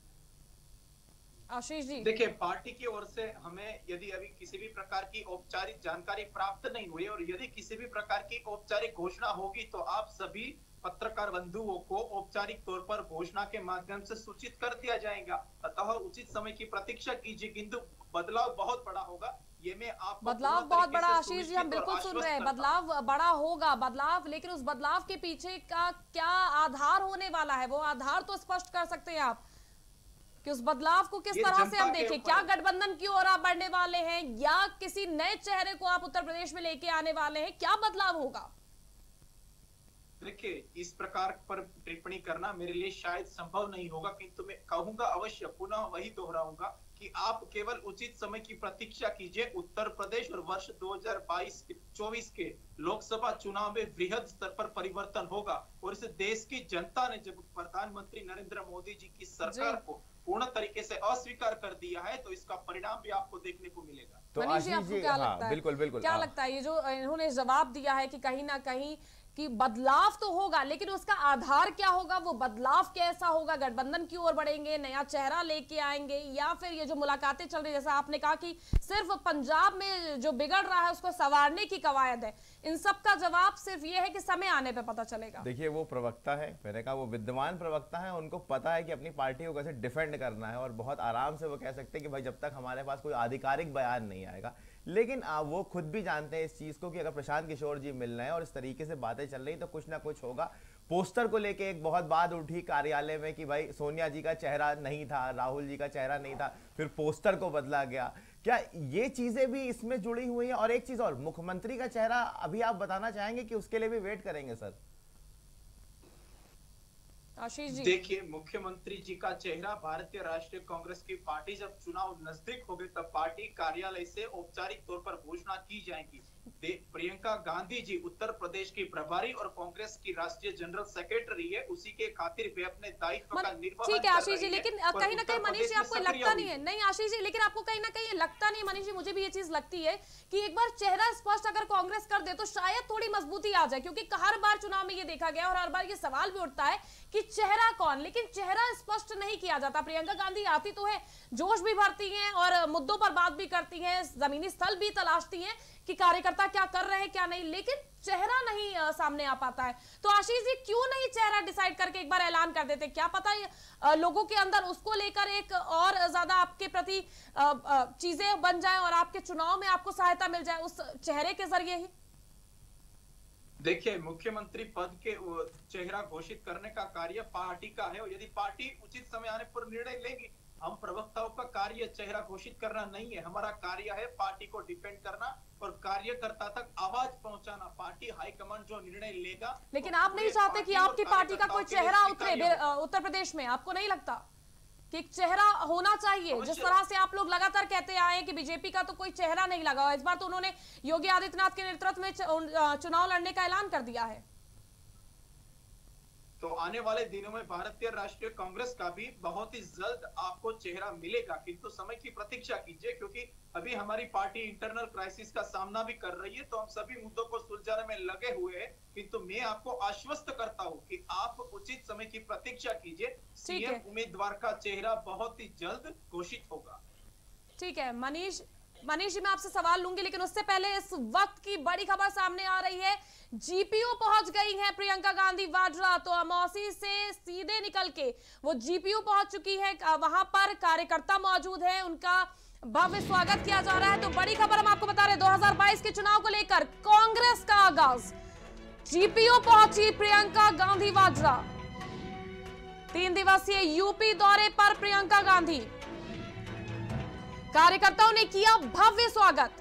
आशीष जी, देखिए, पार्टी की ओर से हमें यदि अभी किसी भी प्रकार की औपचारिक जानकारी प्राप्त नहीं हुई और यदि किसी भी प्रकार की औपचारिक घोषणा होगी तो आप सभी पत्रकार बंधुओं को औपचारिक तौर पर घोषणा के माध्यम से सूचित कर दिया जाएगा। अतः उचित समय की प्रतीक्षा कीजिए, किंतु बदलाव बहुत बड़ा होगा, ये मैं आपको बदलाव बहुत बड़ा, आशीष जी हम बिल्कुल सुन रहे हैं, बदलाव बड़ा होगा, बदलाव, लेकिन उस बदलाव के पीछे का क्या आधार होने वाला है, वो आधार तो स्पष्ट कर सकते हैं आप कि उस बदलाव को किस तरह से हम देखें। क्या गठबंधन की ओर आप बढ़ने वाले हैं या किसी नए चेहरे को आप उत्तर प्रदेश में लेके आने वाले हैं, क्या बदलाव होगा? देखिए, इस प्रकार पर टिप्पणी करना मेरे लिए शायद संभव नहीं होगा, किंतु मैं कहूंगा अवश्य, पुनः वही दोहराऊंगा कि आप केवल उचित समय की प्रतीक्षा कीजिए। उत्तर प्रदेश और वर्ष 2022-24 के लोकसभा चुनाव में वृहद स्तर पर परिवर्तन होगा और इस देश की जनता ने जब प्रधानमंत्री नरेंद्र मोदी जी की सरकार को पूर्ण तरीके से अस्वीकार कर दिया है तो इसका परिणाम भी आपको देखने को मिलेगा। तो मनीष जी, आपको क्या लगता है? बिल्कुल बिल्कुल, क्या लगता है ये जो इन्होंने जवाब दिया है कि कहीं ना कहीं कि बदलाव तो होगा, लेकिन उसका आधार क्या होगा, वो बदलाव कैसा होगा, गठबंधन की ओर बढ़ेंगे, नया चेहरा लेके आएंगे, या फिर ये जो मुलाकातें चल रही है, जैसा आपने कहा कि सिर्फ पंजाब में जो बिगड़ रहा है उसको संवारने की कवायद है, इन सब का जवाब सिर्फ ये है कि समय आने पे पता चलेगा। देखिए, वो प्रवक्ता है, मैंने कहा वो विद्वान प्रवक्ता है, उनको पता है कि अपनी पार्टी को कैसे डिफेंड करना है और बहुत आराम से वो कह सकते हैं कि भाई जब तक हमारे पास कोई आधिकारिक बयान नहीं आएगा, लेकिन वो खुद भी जानते हैं इस चीज को कि अगर प्रशांत किशोर जी मिल रहे हैं और इस तरीके से बातें चल रही तो कुछ ना कुछ होगा। पोस्टर को लेके एक बहुत बात उठी कार्यालय में कि भाई सोनिया जी का चेहरा नहीं था, राहुल जी का चेहरा नहीं था, फिर पोस्टर को बदला गया, क्या ये चीजें भी इसमें जुड़ी हुई हैं? और एक चीज और, मुख्यमंत्री का चेहरा अभी आप बताना चाहेंगे कि उसके लिए भी वेट करेंगे सर? आशीष जी, देखिए, मुख्यमंत्री जी का चेहरा भारतीय राष्ट्रीय कांग्रेस की पार्टी जब चुनाव नजदीक होंगे तब पार्टी कार्यालय से औपचारिक तौर पर घोषणा की जाएगी। प्रियंका गांधी जी उत्तर प्रदेश की प्रभारी और कांग्रेस की राष्ट्रीय जनरल सेक्रेटरी है, उसी के खातिर वे अपने दायित्व का निर्वहन ठीक है आशीष जी, लेकिन कहीं ना कहीं मनीष जी आपको लगता नहीं है, नहीं आशीष जी, लेकिन आपको कहीं ना कहीं लगता नहीं मनीष जी, मुझे भी ये चीज लगती है कि एक बार चेहरा स्पष्ट अगर कांग्रेस कर दे तो शायद थोड़ी मजबूती आ जाए, क्योंकि हर बार चुनाव में ये देखा गया और हर बार ये सवाल भी उठता है कि चेहरा कौन, लेकिन चेहरा स्पष्ट नहीं किया जाता। प्रियंका गांधी आती तो है, जोश भी भरती हैं और मुद्दों पर बात भी करती हैं, जमीनी स्थल भी तलाशती हैं कि कार्यकर्ता क्या कर रहे हैं क्या नहीं, लेकिन चेहरा नहीं सामने आ पाता है। तो आशीष जी, क्यों नहीं चेहरा डिसाइड करके एक बार ऐलान कर देते? क्या पता लोगों के अंदर उसको लेकर एक और ज्यादा आपके प्रति चीजें बन जाए और आपके चुनाव में आपको सहायता मिल जाए उस चेहरे के जरिए ही। देखिए, मुख्यमंत्री पद के चेहरा घोषित करने का कार्य पार्टी का है और यदि पार्टी उचित समय आने पर निर्णय लेगी, हम प्रवक्ताओं का कार्य चेहरा घोषित करना नहीं है, हमारा कार्य है पार्टी को डिफेंड करना और कार्यकर्ता तक आवाज पहुंचाना। पार्टी हाईकमांड जो निर्णय लेगा, लेकिन आप नहीं चाहते कि आपकी पार्टी का कोई चेहरा उतरे उत्तर प्रदेश में? आपको नहीं लगता कि एक चेहरा होना चाहिए? जिस तरह से आप लोग लगातार कहते आए हैं कि बीजेपी का तो कोई चेहरा नहीं लगा, इस बार तो उन्होंने योगी आदित्यनाथ के नेतृत्व में चुनाव लड़ने का ऐलान कर दिया है। तो आने वाले दिनों में भारतीय राष्ट्रीय कांग्रेस का भी बहुत ही जल्द आपको चेहरा मिलेगा, किंतु समय की प्रतीक्षा कीजिए, क्योंकि अभी हमारी पार्टी इंटरनल क्राइसिस का सामना भी कर रही है। तो हम सभी मुद्दों को सुलझाने में लगे हुए हैं, किंतु मैं आपको आश्वस्त करता हूं कि आप उचित समय की प्रतीक्षा कीजिए। सीएम उम्मीदवार का चेहरा बहुत ही जल्द घोषित होगा। ठीक है मनीष जी, मैं आपसे सवाल लूंगी, लेकिन उससे पहले इस वक्त की बड़ी खबर सामने आ रही है। जीपीयू पहुंच गई हैं प्रियंका गांधी वाड्रा। तो अमौसी से सीधे निकल के वो जीपीयू पहुंच चुकी है। वहां पर कार्यकर्ता मौजूद हैं, उनका भव्य स्वागत किया जा रहा है। तो बड़ी खबर हम आपको बता रहे हैं, 2022 के चुनाव को लेकर कांग्रेस का आगाज। जीपीयू पहुंची प्रियंका गांधी वाड्रा। 3 दिवसीय यूपी दौरे पर प्रियंका गांधी, कार्यकर्ताओं ने किया भव्य स्वागत।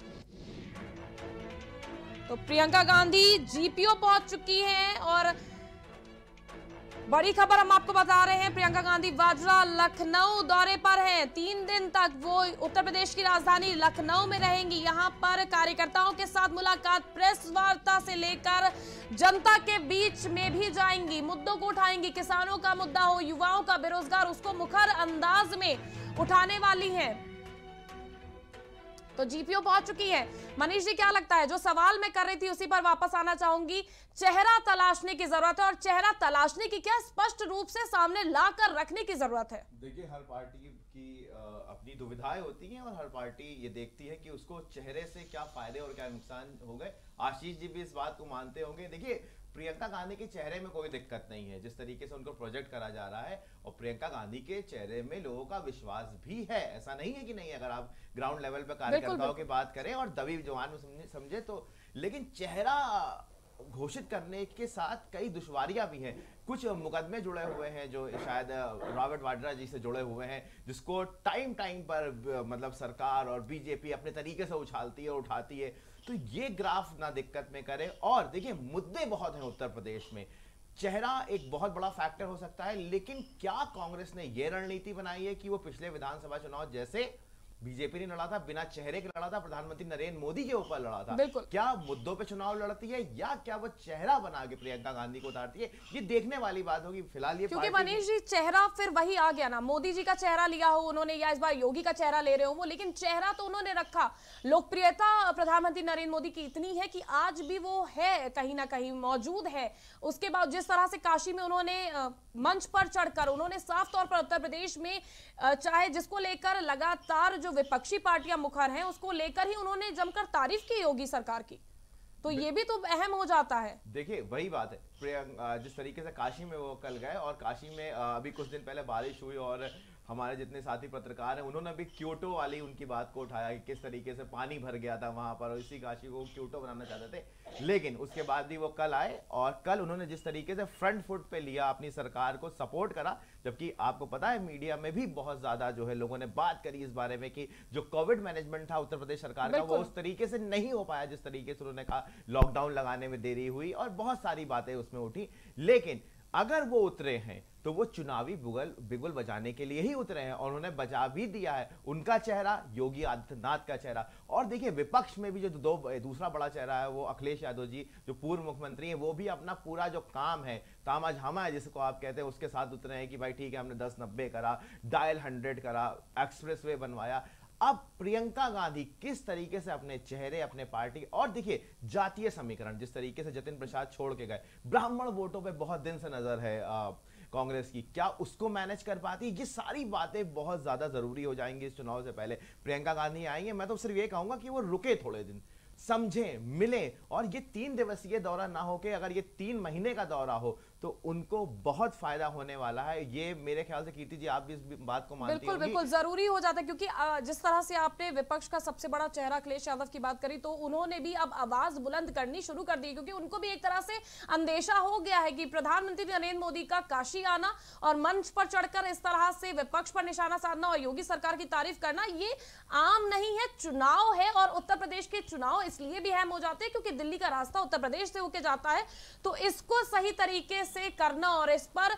तो प्रियंका गांधी जीपीओ पहुंच चुकी हैं और बड़ी खबर हम आपको बता रहे हैं, प्रियंका गांधी वाड्रा लखनऊ दौरे पर हैं। 3 दिन तक वो उत्तर प्रदेश की राजधानी लखनऊ में रहेंगी। यहां पर कार्यकर्ताओं के साथ मुलाकात, प्रेस वार्ता से लेकर जनता के बीच में भी जाएंगी, मुद्दों को उठाएंगी। किसानों का मुद्दा हो, युवाओं का बेरोजगार, उसको मुखर अंदाज में उठाने वाली हैं। तो जीपीओ पहुंच चुकी है। मनीष जी, क्या लगता है, जो सवाल मैं कर रही थी उसी पर वापस आना चाहूंगी। चेहरा तलाशने की जरूरत है, और चेहरा तलाशने की क्या स्पष्ट रूप से सामने लाकर रखने की जरूरत है? देखिए, हर पार्टी की अपनी दुविधाएं होती हैं, और हर पार्टी ये देखती है कि उसको चेहरे से क्या फायदे और क्या नुकसान हो गए। आशीष जी भी इस बात को मानते होंगे। देखिए, प्रियंका गांधी के चेहरे में कोई दिक्कत नहीं है, जिस तरीके से उनको प्रोजेक्ट करा जा रहा है, और प्रियंका गांधी के चेहरे में लोगों का विश्वास भी है। ऐसा नहीं है कि नहीं, अगर आप ग्राउंड लेवल पे कार्यकर्ताओं की बात करें और दबी जवान में समझे तो। लेकिन चेहरा घोषित करने के साथ कई दुश्वारियां भी हैं। कुछ मुकदमे जुड़े हुए हैं जो शायद रॉबर्ट वाड्रा जी से जुड़े हुए हैं, जिसको टाइम पर मतलब सरकार और बीजेपी अपने तरीके से उछालती है, उठाती है। तो ये ग्राफ ना दिक्कत में करे। और देखिए, मुद्दे बहुत हैं उत्तर प्रदेश में, चेहरा एक बहुत बड़ा फैक्टर हो सकता है। लेकिन क्या कांग्रेस ने यह रणनीति बनाई है कि वो पिछले विधानसभा चुनाव जैसे बीजेपी ने लड़ा था, बिना चेहरे के लड़ा था, प्रधानमंत्री नरेंद्र मोदी के ऊपर लड़ा था, क्या मुद्दों पे चुनाव लड़ती है, या क्या वो चेहरा बना के प्रियंका गांधी को उतारती है? ये देखने वाली बात होगी। फिलहाल ये क्योंकि मनीष जी, चेहरा फिर वही आ गया ना, मोदी जी का चेहरा लिया हो उन्होंने, या इस बार योगी का चेहरा ले रहे हो वो, लेकिन चेहरा तो उन्होंने रखा। लोकप्रियता प्रधानमंत्री नरेंद्र मोदी की इतनी है कि आज भी वो है, कहीं ना कहीं मौजूद है। उसके बाद जिस तरह से काशी में उन्होंने मंच पर चढ़कर उन्होंने साफ तौर पर उत्तर प्रदेश में चाहे जिसको लेकर लगातार जो विपक्षी पार्टियां मुखर हैं उसको लेकर ही उन्होंने जमकर तारीफ की योगी सरकार की, तो ये भी तो अहम हो जाता है। देखिए, वही बात है, प्रियंका जिस तरीके से काशी में वो कल गए, और काशी में अभी कुछ दिन पहले बारिश हुई, और हमारे जितने साथी पत्रकार हैं उन्होंने भी क्योटो वाली उनकी बात को उठाया कि किस तरीके से पानी भर गया था वहां पर, और इसी काशी को क्योटो बनाना चाहते थे। लेकिन उसके बाद भी वो कल आए, और कल उन्होंने जिस तरीके से फ्रंट फुट पे लिया, अपनी सरकार को सपोर्ट करा। जबकि आपको पता है, मीडिया में भी बहुत ज्यादा जो है लोगों ने बात करी इस बारे में कि जो कोविड मैनेजमेंट था उत्तर प्रदेश सरकार का, वो उस तरीके से नहीं हो पाया जिस तरीके से उन्होंने कहा। लॉकडाउन लगाने में देरी हुई और बहुत सारी बातें उसमें उठी। लेकिन अगर वो उतरे हैं तो वो चुनावी बिगुल बजाने के लिए ही उतरे हैं, और उन्होंने बजा भी दिया है। उनका चेहरा, योगी आदित्यनाथ का चेहरा, और देखिए विपक्ष में भी जो दूसरा बड़ा चेहरा है वो अखिलेश यादव जी, जो पूर्व मुख्यमंत्री हैं, वो भी अपना पूरा जो काम है, तामाझामा है जिसको आप कहते हैं, उसके साथ उतरे हैं कि भाई ठीक है, हमने 10-90 करा, डायल 100 करा, एक्सप्रेसवे बनवाया। अब प्रियंका गांधी किस तरीके से अपने चेहरे, अपने पार्टी, और देखिए जातीय समीकरण जिस तरीके से जतिन प्रसाद छोड़ के गए, ब्राह्मण वोटों पे बहुत दिन से नजर है कांग्रेस की, क्या उसको मैनेज कर पाती? ये सारी बातें बहुत ज्यादा जरूरी हो जाएंगी इस चुनाव से पहले। प्रियंका गांधी आएंगे, मैं तो सिर्फ ये कहूंगा कि वो रुके थोड़े दिन, समझें, मिलें, और ये 3 दिवसीय दौरा ना होके अगर ये 3 महीने का दौरा हो तो उनको बहुत फायदा होने वाला है। ये मेरे ख्याल से कीर्ति जी आप भी इस बात को मानती होंगी। बिल्कुल जरूरी हो जाता है, क्योंकि जिस तरह से आपने विपक्ष का सबसे बड़ा चेहरा अखिलेश यादव की बात करी, तो उन्होंने भी अब आवाज बुलंद करनी शुरू कर दी, क्योंकि उनको भी एक तरह से अंदेशा हो गया है कि प्रधानमंत्री नरेंद्र मोदी का काशी आना और मंच पर चढ़कर इस तरह से विपक्ष पर निशाना साधना और योगी सरकार की तारीफ करना, ये आम नहीं है। चुनाव है, और उत्तर प्रदेश के चुनाव इसलिए भी अहम हो जाते हैं क्योंकि दिल्ली का रास्ता उत्तर प्रदेश से होके जाता है। तो इसको सही तरीके से करना और इस पर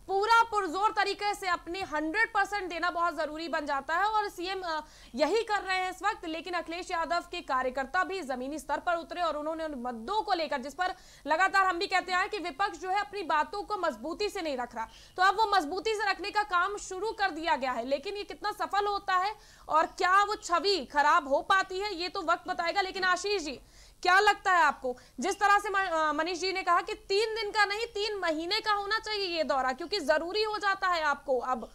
पूरा पुरजोर तरीके से अपनी 100% देना बहुत जरूरी बन जाता है और सीएम यही कर रहे हैं इस वक्त। लेकिन अखिलेश यादव के कार्यकर्ता भी जमीनी स्तर पर उतरे और उन्होंने उन मुद्दों को लेकर, जिस पर लगातार हम भी कहते हैं कि विपक्ष जो है अपनी बातों को मजबूती से नहीं रख रहा, तो अब वो मजबूती से रखने का काम शुरू कर दिया गया है। लेकिन ये कितना सफल होता है और क्या वो छवि खराब हो पाती है, ये तो वक्त बताएगा। लेकिन आशीष जी, क्या लगता है आपको, जिस तरह से मनीष जी ने कहा कि 3 दिन का नहीं 3 महीने का होना चाहिए ये दौरा, क्योंकि जरूरी हो जाता है आपको अब?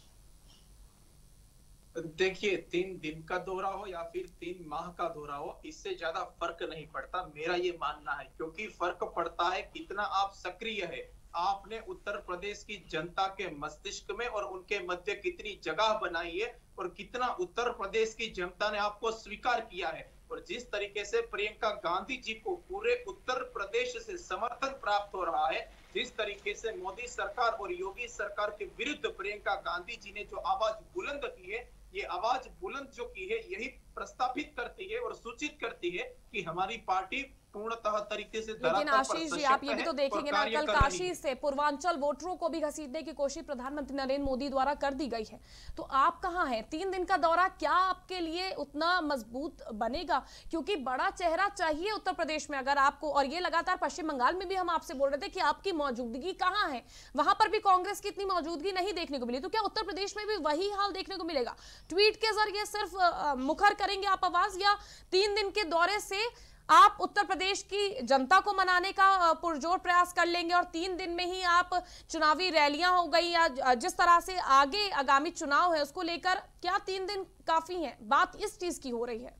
देखिए, 3 दिन का दौरा हो या फिर 3 माह का दौरा हो, इससे ज्यादा फर्क नहीं पड़ता, मेरा ये मानना है। क्योंकि फर्क पड़ता है कितना आप सक्रिय है, आपने उत्तर प्रदेश की जनता के मस्तिष्क में और उनके मध्य कितनी जगह बनाई है और कितना उत्तर प्रदेश की जनता ने आपको स्वीकार किया है। और जिस तरीके से प्रियंका गांधी जी को पूरे उत्तर प्रदेश से समर्थन प्राप्त हो रहा है, जिस तरीके से मोदी सरकार और योगी सरकार के विरुद्ध प्रियंका गांधी जी ने जो आवाज बुलंद की है, ये आवाज बुलंद जो की है यही प्रस्तावित करती है और सूचित करती है कि हमारी पार्टी पूर्णतः तरीके से। लेकिन आशीष जी, आप ये भी तो देखेंगे ना, कल काशी से पूर्वांचल वोटरों को भी घसीटने की कोशिश प्रधानमंत्री नरेंद्र मोदी द्वारा कर दी गई है। तो आप कहां हैं? 3 दिन का दौरा क्या आपके लिए उतना मजबूत बनेगा? क्योंकि बड़ा चेहरा चाहिए उत्तर प्रदेश में अगर आपको, और ये लगातार पश्चिम बंगाल में भी हम आपसे बोल रहे थे कि आपकी मौजूदगी कहां है, वहां पर भी कांग्रेस की इतनी मौजूदगी नहीं देखने को मिली। तो क्या उत्तर प्रदेश में भी वही हाल देखने को मिलेगा? ट्वीट के जरिए सिर्फ मुखर करेंगे आप आवाज, या 3 दिन के दौरे से आप उत्तर प्रदेश की जनता को मनाने का पुरजोर प्रयास कर लेंगे और 3 दिन में ही आप चुनावी रैलियां हो गई या जिस तरह से आगे आगामी चुनाव है उसको लेकर, क्या 3 दिन काफी हैं? बात इस चीज की हो रही है।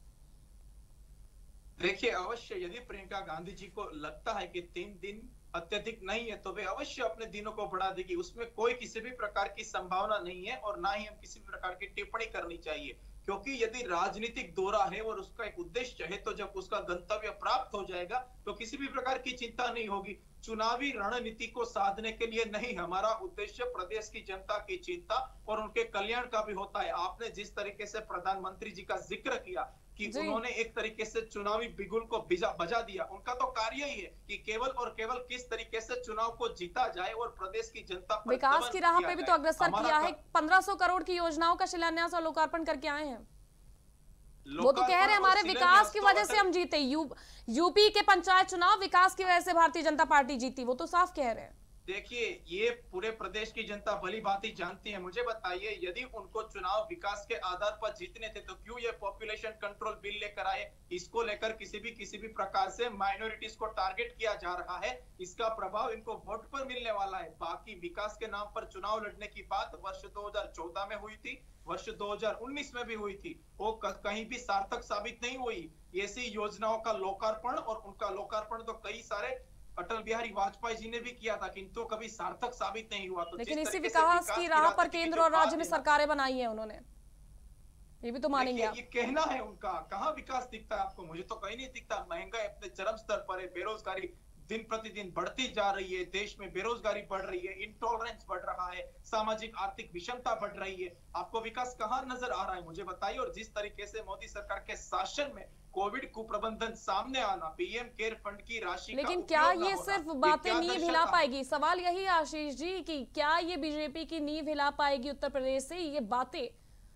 देखिए, अवश्य यदि प्रियंका गांधी जी को लगता है कि 3 दिन अत्यधिक नहीं है तो वे अवश्य अपने दिनों को बढ़ा देगी, उसमें कोई किसी भी प्रकार की संभावना नहीं है और ना ही हम किसी भी प्रकार की टिप्पणी करनी चाहिए। क्योंकि यदि राजनीतिक दौरा है और उसका एक उद्देश्य है, तो जब उसका गंतव्य प्राप्त हो जाएगा तो किसी भी प्रकार की चिंता नहीं होगी। चुनावी रणनीति को साधने के लिए नहीं, हमारा उद्देश्य प्रदेश की जनता की चिंता और उनके कल्याण का भी होता है। आपने जिस तरीके से प्रधानमंत्री जी का जिक्र किया कि उन्होंने एक तरीके से चुनावी बिगुल को बजा दिया, उनका तो कार्य ही है कि केवल और केवल किस तरीके से चुनाव को जीता जाए और प्रदेश की जनता विकास की राह पे भी तो अग्रसर किया है। 1500 करोड़ की योजनाओं का शिलान्यास और लोकार्पण करके आए हैं। वो तो कह रहे हैं हमारे विकास की वजह से हम जीते। यूपी के पंचायत चुनाव विकास की वजह से भारतीय जनता पार्टी जीती, वो तो साफ कह रहे हैं। देखिए, ये पूरे प्रदेश की जनता भली भांति जानती है। मुझे बताइए, यदि उनको चुनाव विकास के आधार पर जीतने थे तो क्यों ये पॉपुलेशन कंट्रोल बिल लेकर आए? इसको लेकर किसी भी प्रकार से माइनॉरिटीज को टारगेट किया जा रहा है। इसका प्रभाव इनको वोट पर मिलने वाला है। बाकी विकास के नाम पर चुनाव लड़ने की बात वर्ष 2014 में हुई थी, वर्ष 2019 में भी हुई थी, वो कहीं भी सार्थक साबित नहीं हुई। ऐसी योजनाओं का लोकार्पण, और उनका लोकार्पण तो कई सारे अटल बिहारी वाजपेयी जी ने भी किया था, किंतु कभी सार्थक साबित नहीं हुआ। तो लेकिन इसी विकास की राह पर केंद्र और राज्य में सरकारें बनाई हैं उन्होंने, ये भी तो मानेंगे आप? ये कहना है उनका, कहाँ विकास दिखता है आपको? मुझे तो कहीं नहीं दिखता। महंगाई अपने चरम स्तर पर है, बेरोजगारी दिन प्रतिदिन बढ़ती जा रही है, देश में बेरोजगारी बढ़ रही है, इंटॉलरेंस बढ़ रहा है, सामाजिक आर्थिक विषमता बढ़ रही है। आपको विकास कहाँ नजर आ रहा है, मुझे बताइए। और जिस तरीके से मोदी सरकार के शासन में कोविड कुप्रबंधन सामने आना, पीएम केयर फंड की राशि, लेकिन क्या ये सिर्फ बातें नींव हिला पाएगी? सवाल यही है आशीष जी कि क्या ये बीजेपी की नींव हिला पाएगी उत्तर प्रदेश से ये बातें?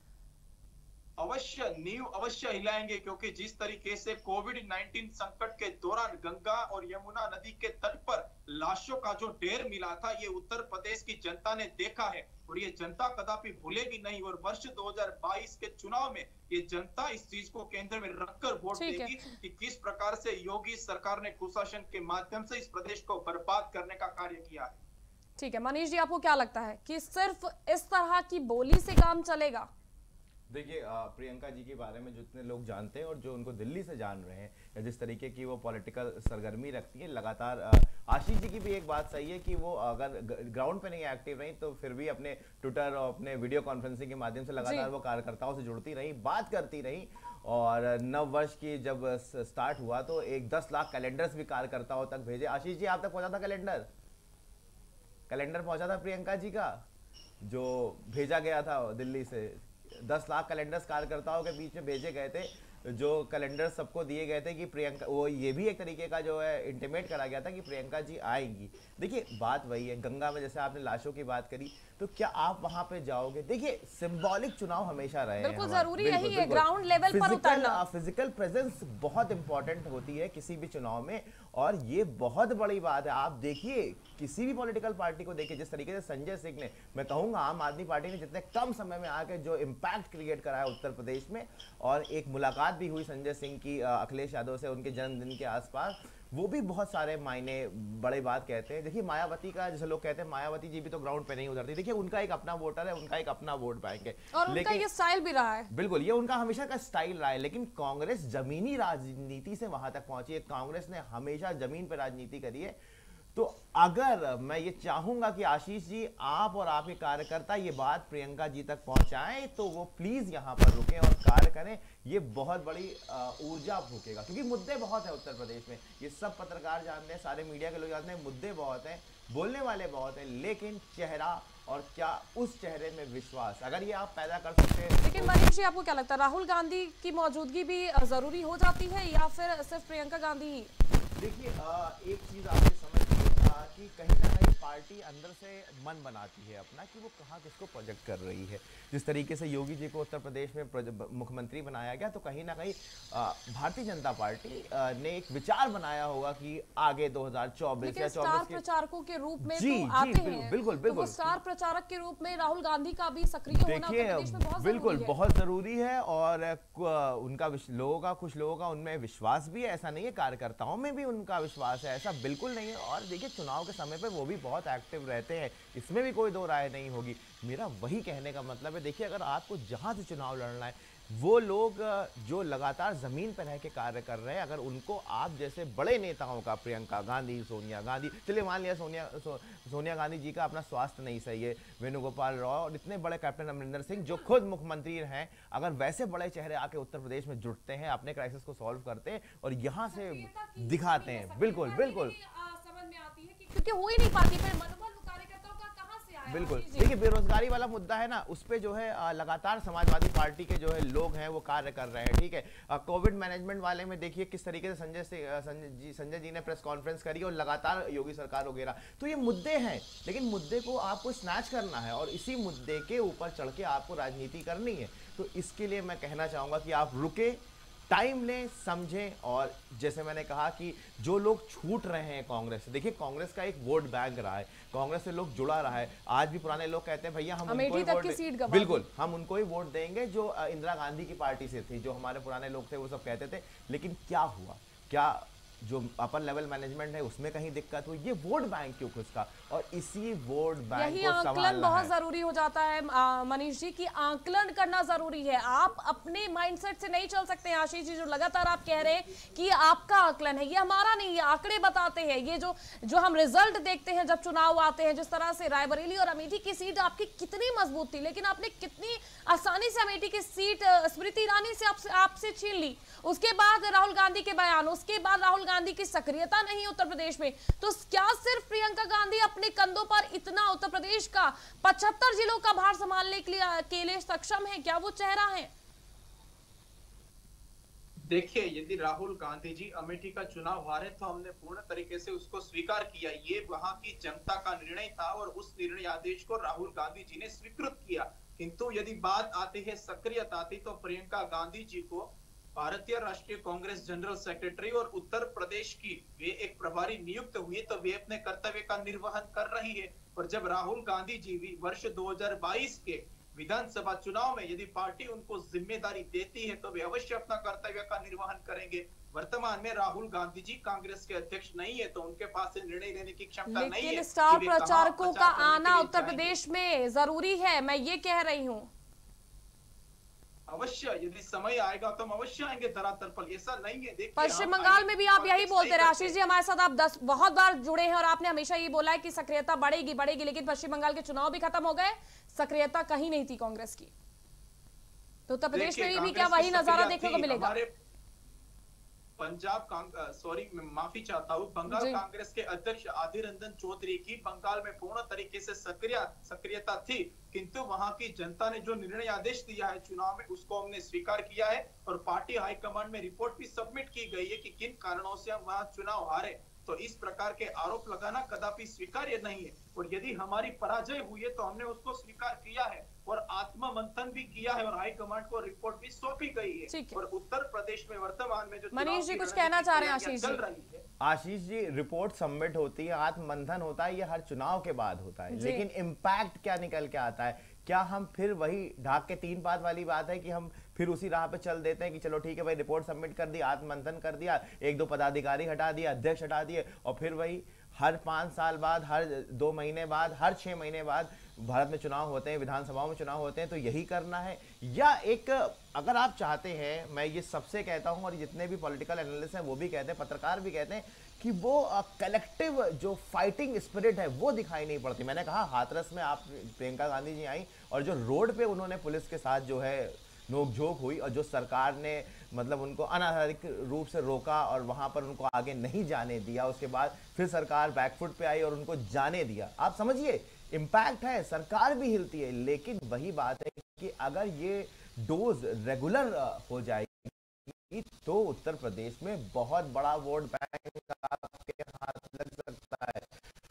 अवश्य नींव अवश्य हिलाएंगे, क्योंकि जिस तरीके से कोविड-19 संकट के दौरान गंगा और यमुना नदी के तट पर लाशों का जो ढेर मिला था, ये उत्तर प्रदेश की जनता ने देखा है और ये जनता कदापि भूलेगी नहीं। और वर्ष 2022 के चुनाव में ये जनता इस चीज को केंद्र में रखकर वोट देगी कि किस प्रकार से योगी सरकार ने कुशासन के माध्यम से इस प्रदेश को बर्बाद करने का कार्य किया है। ठीक है मनीष जी, आपको क्या लगता है कि सिर्फ इस तरह की बोली से काम चलेगा? देखिए, प्रियंका जी के बारे में जितने लोग जानते हैं और जो उनको दिल्ली से जान रहे हैं, या जिस तरीके की वो पॉलिटिकल सरगर्मी रखती है लगातार, आशीष जी की भी एक बात सही है कि वो अगर ग्राउंड पे नहीं एक्टिव रही तो फिर भी अपने ट्विटर और अपने वीडियो कॉन्फ्रेंसिंग के माध्यम से लगातार वो कार्यकर्ताओं से जुड़ती रही, बात करती रही। और नव वर्ष की जब स्टार्ट हुआ तो एक 10 लाख कैलेंडर्स भी कार्यकर्ताओं तक भेजे। आशीष जी, आप तक पहुंचा था कैलेंडर पहुंचा था प्रियंका जी का, जो भेजा गया था दिल्ली से? 10 लाख कैलेंडर्स कार्यकर्ताओं के बीच में भेजे गए थे। जो कैलेंडर सबको दिए गए थे कि प्रियंका, वो ये भी एक तरीके का जो है इंटीमेट करा गया था कि प्रियंका जी आएंगी। देखिए बात वही है, गंगा में जैसे आपने लाशों की बात करी, तो क्या आप वहां पे जाओगे? देखिए सिंबॉलिक चुनाव हमेशा रहे हैं, बिल्कुल जरूरी यही है ग्राउंड लेवल पर उतरना। फिजिकल प्रेजेंस बहुत इंपॉर्टेंट होती है किसी भी चुनाव में, और ये बहुत बड़ी बात है। आप देखिए किसी भी पॉलिटिकल पार्टी को देखिए, जिस तरीके से संजय सिंह ने, मैं कहूंगा आम आदमी पार्टी ने जितने कम समय में आके जो इम्पैक्ट क्रिएट करा है उत्तर प्रदेश में, और एक मुलाकात भी हुई संजय सिंह की अखिलेश यादव से उनके जन्मदिन के आसपास, वो भी बहुत सारे मायने बड़े बात कहते हैं। देखिए मायावती का, जैसे लोग कहते हैं मायावती जी भी तो ग्राउंड पे नहीं उतरती, देखिए उनका एक अपना वोटर है, उनका एक अपना वोट बैंक है, और उनका ये स्टाइल भी रहा है। बिल्कुल, ये उनका हमेशा का स्टाइल रहा है। लेकिन कांग्रेस जमीनी राजनीति से वहां तक पहुंची है, कांग्रेस ने हमेशा जमीन पर राजनीति करी है। तो अगर मैं ये चाहूंगा कि आशीष जी, आप और आपके कार्यकर्ता ये बात प्रियंका जी तक पहुंचाएं, तो वो प्लीज यहां पर रुकें और कार्य करें। ये बहुत बड़ी ऊर्जा फूकेगा, क्योंकि मुद्दे बहुत है उत्तर प्रदेश में, ये सब पत्रकार जानते हैं, सारे मीडिया के लोग जानते हैं, मुद्दे बहुत हैं, बोलने वाले बहुत हैं, लेकिन चेहरा और क्या उस चेहरे में विश्वास, अगर ये आप पैदा कर सकते हैं। लेकिन मनीष जी, आपको क्या लगता है राहुल गांधी की मौजूदगी भी जरूरी हो जाती है या फिर सिर्फ प्रियंका गांधी ही? देखिए एक चीज आपने समझिए कि कहीं ना कहीं पार्टी अंदर से मन बनाती है अपना कि वो कहाँ किसको प्रोजेक्ट कर रही है। जिस तरीके से योगी जी को उत्तर प्रदेश में मुख्यमंत्री बनाया गया, तो कहीं ना कहीं भारतीय जनता पार्टी ने एक विचार बनाया होगा कि आगे 2024 या 24 स्टार प्रचारकों के रूप में जी, तो आते हैं। बिल्कुल तो वो स्टार प्रचारक के रूप में राहुल गांधी का भी सक्रिय होना उत्तर प्रदेश में बहुत बिल्कुल बहुत जरूरी है, और उनका लोगों का, कुछ लोगों का उनमें विश्वास भी है, ऐसा नहीं है, कार्यकर्ताओं में भी उनका विश्वास है, ऐसा बिल्कुल नहीं है। और देखिए चुनाव के समय पे वो भी बहुत एक्टिव रहते हैं, इसमें भी कोई दो राय नहीं होगी। मेरा वही कहने का मतलब है, देखिए अगर आपको जहां से चुनाव लड़ना है, वो लोग जो लगातार जमीन पर रह के कार्य कर रहे हैं, अगर उनको आप जैसे बड़े नेताओं का, प्रियंका गांधी, सोनिया गांधी, चलिए मान लिया सोनिया गांधी जी का अपना स्वास्थ्य नहीं सही है, वेणुगोपाल राव और इतने बड़े कैप्टन अमरिंदर सिंह जो खुद मुख्यमंत्री हैं, अगर वैसे बड़े चेहरे आके उत्तर प्रदेश में जुटते हैं, अपने क्राइसिस को सॉल्व करते हैं और यहाँ से दिखाते हैं, बिल्कुल बिल्कुल समझ में आती है क्योंकि हो ही नहीं पाती, फिर मनोबल कार्यकर्ताओं का कहां से आएगा? बिल्कुल। देखिए बेरोजगारी वाला मुद्दा है ना, उस पे जो है लगातार समाजवादी पार्टी के जो है लोग हैं वो कार्य कर रहे हैं, ठीक है। कोविड मैनेजमेंट वाले में देखिए किस तरीके से संजय जी ने प्रेस कॉन्फ्रेंस करी और लगातार योगी सरकार वगैरह, तो ये मुद्दे हैं, लेकिन मुद्दे को आपको स्नैच करना है और इसी मुद्दे के ऊपर चढ़ के आपको राजनीति करनी है। तो इसके लिए मैं कहना चाहूंगा कि आप रुके, टाइम लें, समझें, और जैसे मैंने कहा कि जो लोग छूट रहे हैं कांग्रेस से, देखिए कांग्रेस का एक वोट बैंक रहा है, कांग्रेस से लोग जुड़ा रहा है, आज भी पुराने लोग कहते हैं भैया हम उनको ही वोट, बिल्कुल हम उनको ही वोट देंगे जो इंदिरा गांधी की पार्टी से थी, जो हमारे पुराने लोग थे वो सब कहते थे। लेकिन क्या हुआ, क्या जो अपर लेवल मैनेजमेंट है उसमें कहीं दिक्कत हुई? ये वोट बैंक क्यों खुसका, और इसी वोट बैंक यही को आंकलन बहुत जरूरी हो जाता है मनीष जी, की आंकलन करना जरूरी है। आप अपने माइंडसेट से नहीं चल सकते हैं आशीष जी, जो लगातार आप कह रहे हैं कि आपका आंकलन है, ये हमारा नहीं है, आंकड़े बताते हैं। ये जो हम रिजल्ट देखते हैं जब चुनाव आते हैं, जिस तरह से रायबरेली और अमेठी की सीट आपकी कितनी मजबूत थी, लेकिन आपने कितनी आसानी से अमेठी की सीट स्मृति ईरानी से आपसे छीन ली। उसके बाद राहुल गांधी के बयान, उसके बाद राहुल गांधी की सक्रियता नहीं उत्तर प्रदेश में, तो क्या सिर्फ प्रियंका गांधी अपने कंधों पर इतना उत्तर प्रदेश का 75 जिलों का भार संभालने के लिए अकेले सक्षम है? क्या वो चेहरा है? देखिए, यदि राहुल गांधी जी अमेठी का चुनाव हारे तो हमने पूर्ण तरीके से उसको स्वीकार किया, ये वहां की जनता का निर्णय था और उस निर्णय आदेश को राहुल गांधी जी ने स्वीकृत किया। किंतु यदि बात आती है सक्रियता की, तो प्रियंका गांधी जी को भारतीय राष्ट्रीय कांग्रेस जनरल सेक्रेटरी और उत्तर प्रदेश की वे एक प्रभारी नियुक्त हुए, तो वे अपने कर्तव्य का निर्वहन कर रही है। और जब राहुल गांधी जी भी वर्ष 2022 के विधानसभा चुनाव में यदि पार्टी उनको जिम्मेदारी देती है, तो वे अवश्य अपना कर्तव्य का निर्वहन करेंगे। वर्तमान में राहुल गांधी जी कांग्रेस के अध्यक्ष नहीं है, तो उनके पास निर्णय लेने की क्षमता नहीं है। लेकिन स्टार प्रचारकों का आना उत्तर प्रदेश में जरूरी है, मैं ये कह रही हूँ। अवश्य, यदि समय आएगा तो हम अवश्य आएंगे धरातल पर, ऐसा नहीं है। देखिए पश्चिम बंगाल में भी आप यही बोलते रहे आशीष जी, हमारे साथ आप बहुत बार जुड़े हैं और आपने हमेशा ये बोला है कि सक्रियता बढ़ेगी, लेकिन पश्चिम बंगाल के चुनाव भी खत्म हो गए, सक्रियता कहीं नहीं थी कांग्रेस की। तो उत्तर प्रदेश में भी क्या वही नजारा देखने को मिलेगा? पंजाब माफी चाहता हूँ, बंगाल कांग्रेस के अध्यक्ष आदिर रंजन चौधरी की बंगाल में पूर्ण तरीके से सक्रियता थी, किंतु वहां की जनता ने जो निर्णय आदेश दिया है चुनाव में उसको हमने स्वीकार किया है और पार्टी हाईकमांड में रिपोर्ट भी सबमिट की गई है कि किन कारणों से हम वहां चुनाव हारे। तो इस प्रकार के आरोप लगाना कदापि स्वीकार्य नहीं है और यदि हमारी पराजय हुई है तो हमने उसको स्वीकार किया है और आत्ममंथन भी किया है और हाईकमांड को रिपोर्ट भी सौंपी गई है। और उत्तर प्रदेश में वर्तमान में जो मनीष जी कुछ कहना चाह रहे हैं आशीष जी, रिपोर्ट सबमिट होती है, आत्ममंथन होता है, ये हर चुनाव के बाद होता है, लेकिन इम्पैक्ट क्या निकल के आता है? क्या हम फिर वही ढाक के 3 बात वाली बात है कि हम फिर उसी राह पे चल देते हैं कि चलो ठीक है भाई, रिपोर्ट सबमिट कर दी, आत्ममंथन कर दिया, 1-2 पदाधिकारी हटा दिया, अध्यक्ष हटा दिए, और फिर वही हर 5 साल बाद, हर 2 महीने बाद, हर 6 महीने बाद भारत में चुनाव होते हैं, विधानसभाओं में चुनाव होते हैं, तो यही करना है? या एक, अगर आप चाहते हैं, मैं ये सबसे कहता हूं और जितने भी पॉलिटिकल एनालिस्ट हैं वो भी कहते हैं, पत्रकार भी कहते हैं कि वो कलेक्टिव जो फाइटिंग स्पिरिट है वो दिखाई नहीं पड़ती। मैंने कहा हाथरस में आप प्रियंका गांधी जी आई और जो रोड पे उन्होंने पुलिस के साथ जो है नोकझोंक हुई और जो सरकार ने मतलब उनको अनाधिकृत रूप से रोका और वहां पर उनको आगे नहीं जाने दिया, उसके बाद फिर सरकार बैकफुट पे आई और उनको जाने दिया। आप समझिए इम्पैक्ट है, सरकार भी हिलती है, लेकिन वही बात है कि अगर ये डोज रेगुलर हो जाएगी तो उत्तर प्रदेश में बहुत बड़ा वोट बैंक आपके हाथ लग सकता है।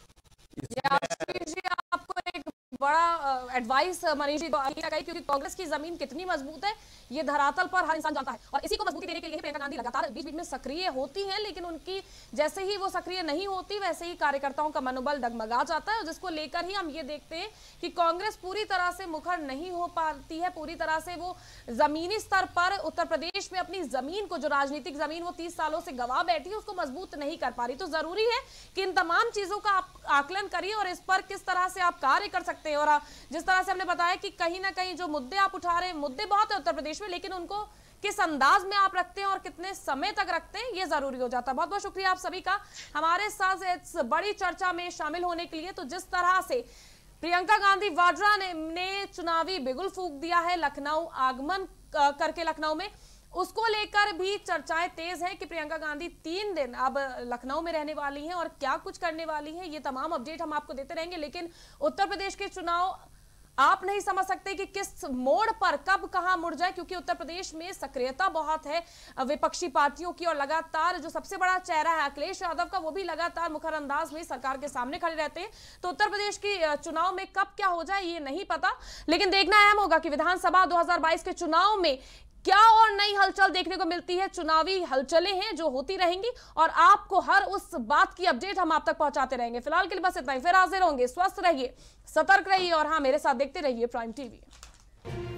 आपको एक बड़ा एडवाइस मनीष जी क्योंकि कांग्रेस की जमीन कितनी मजबूत है ये धरातल पर हर इंसान जानता है और इसी को मजबूती देने के लिए प्रियंका गांधी लगातार बीच बीच में सक्रिय होती हैं, लेकिन उनकी जैसे ही वो सक्रिय नहीं होती वैसे ही कार्यकर्ताओं का मनोबल डगमगा जाता है, जिसको लेकर ही हम ये देखते हैं कि कांग्रेस पूरी तरह से मुखर नहीं हो पाती है, पूरी तरह से वो जमीनी स्तर पर उत्तर प्रदेश में अपनी जमीन को, जो राजनीतिक जमीन वो 30 सालों से गवा बैठी है, उसको मजबूत नहीं कर पा रही। तो जरूरी है कि इन तमाम चीजों का आप आकलन करिए और इस पर किस तरह से आप कार्य कर सकते हैं। और जिस तरह से हमने बताया कि कहीं ना कहीं जो मुद्दे आप उठा रहे हैं, मुद्दे बहुत है उत्तर प्रदेश में, लेकिन उनको किस अंदाज में आप रखते हैं और कितने समय तक रखते हैं ये जरूरी हो जाता है। बहुत बहुत शुक्रिया आप सभी का हमारे साथ इस बड़ी चर्चा में शामिल होने के लिए। तो जिस तरह से प्रियंका गांधी वाड्रा ने चुनावी बिगुल फूंक दिया है लखनऊ आगमन करके लखनऊ में, उसको लेकर भी चर्चाएं तेज है कि प्रियंका गांधी 3 दिन अब लखनऊ में रहने वाली हैं और क्या कुछ करने वाली हैं, ये तमाम अपडेट हम आपको देते रहेंगे। लेकिन उत्तर प्रदेश के चुनाव आप नहीं समझ सकते कि किस मोड़ पर कब कहां मुड़ जाए, क्योंकि उत्तर प्रदेश में सक्रियता बहुत है विपक्षी पार्टियों की और लगातार जो सबसे बड़ा चेहरा है अखिलेश यादव का, वो भी लगातार मुखर अंदाज में सरकार के सामने खड़े रहते हैं। तो उत्तर प्रदेश की चुनाव में कब क्या हो जाए ये नहीं पता, लेकिन देखना अहम होगा कि विधानसभा 2022 के चुनाव में क्या और नई हलचल देखने को मिलती है। चुनावी हलचलें हैं जो होती रहेंगी और आपको हर उस बात की अपडेट हम आप तक पहुंचाते रहेंगे। फिलहाल के लिए बस इतना ही, फिर हाजिर होंगे। स्वस्थ रहिए, सतर्क रहिए और हाँ, मेरे साथ देखते रहिए प्राइम टीवी।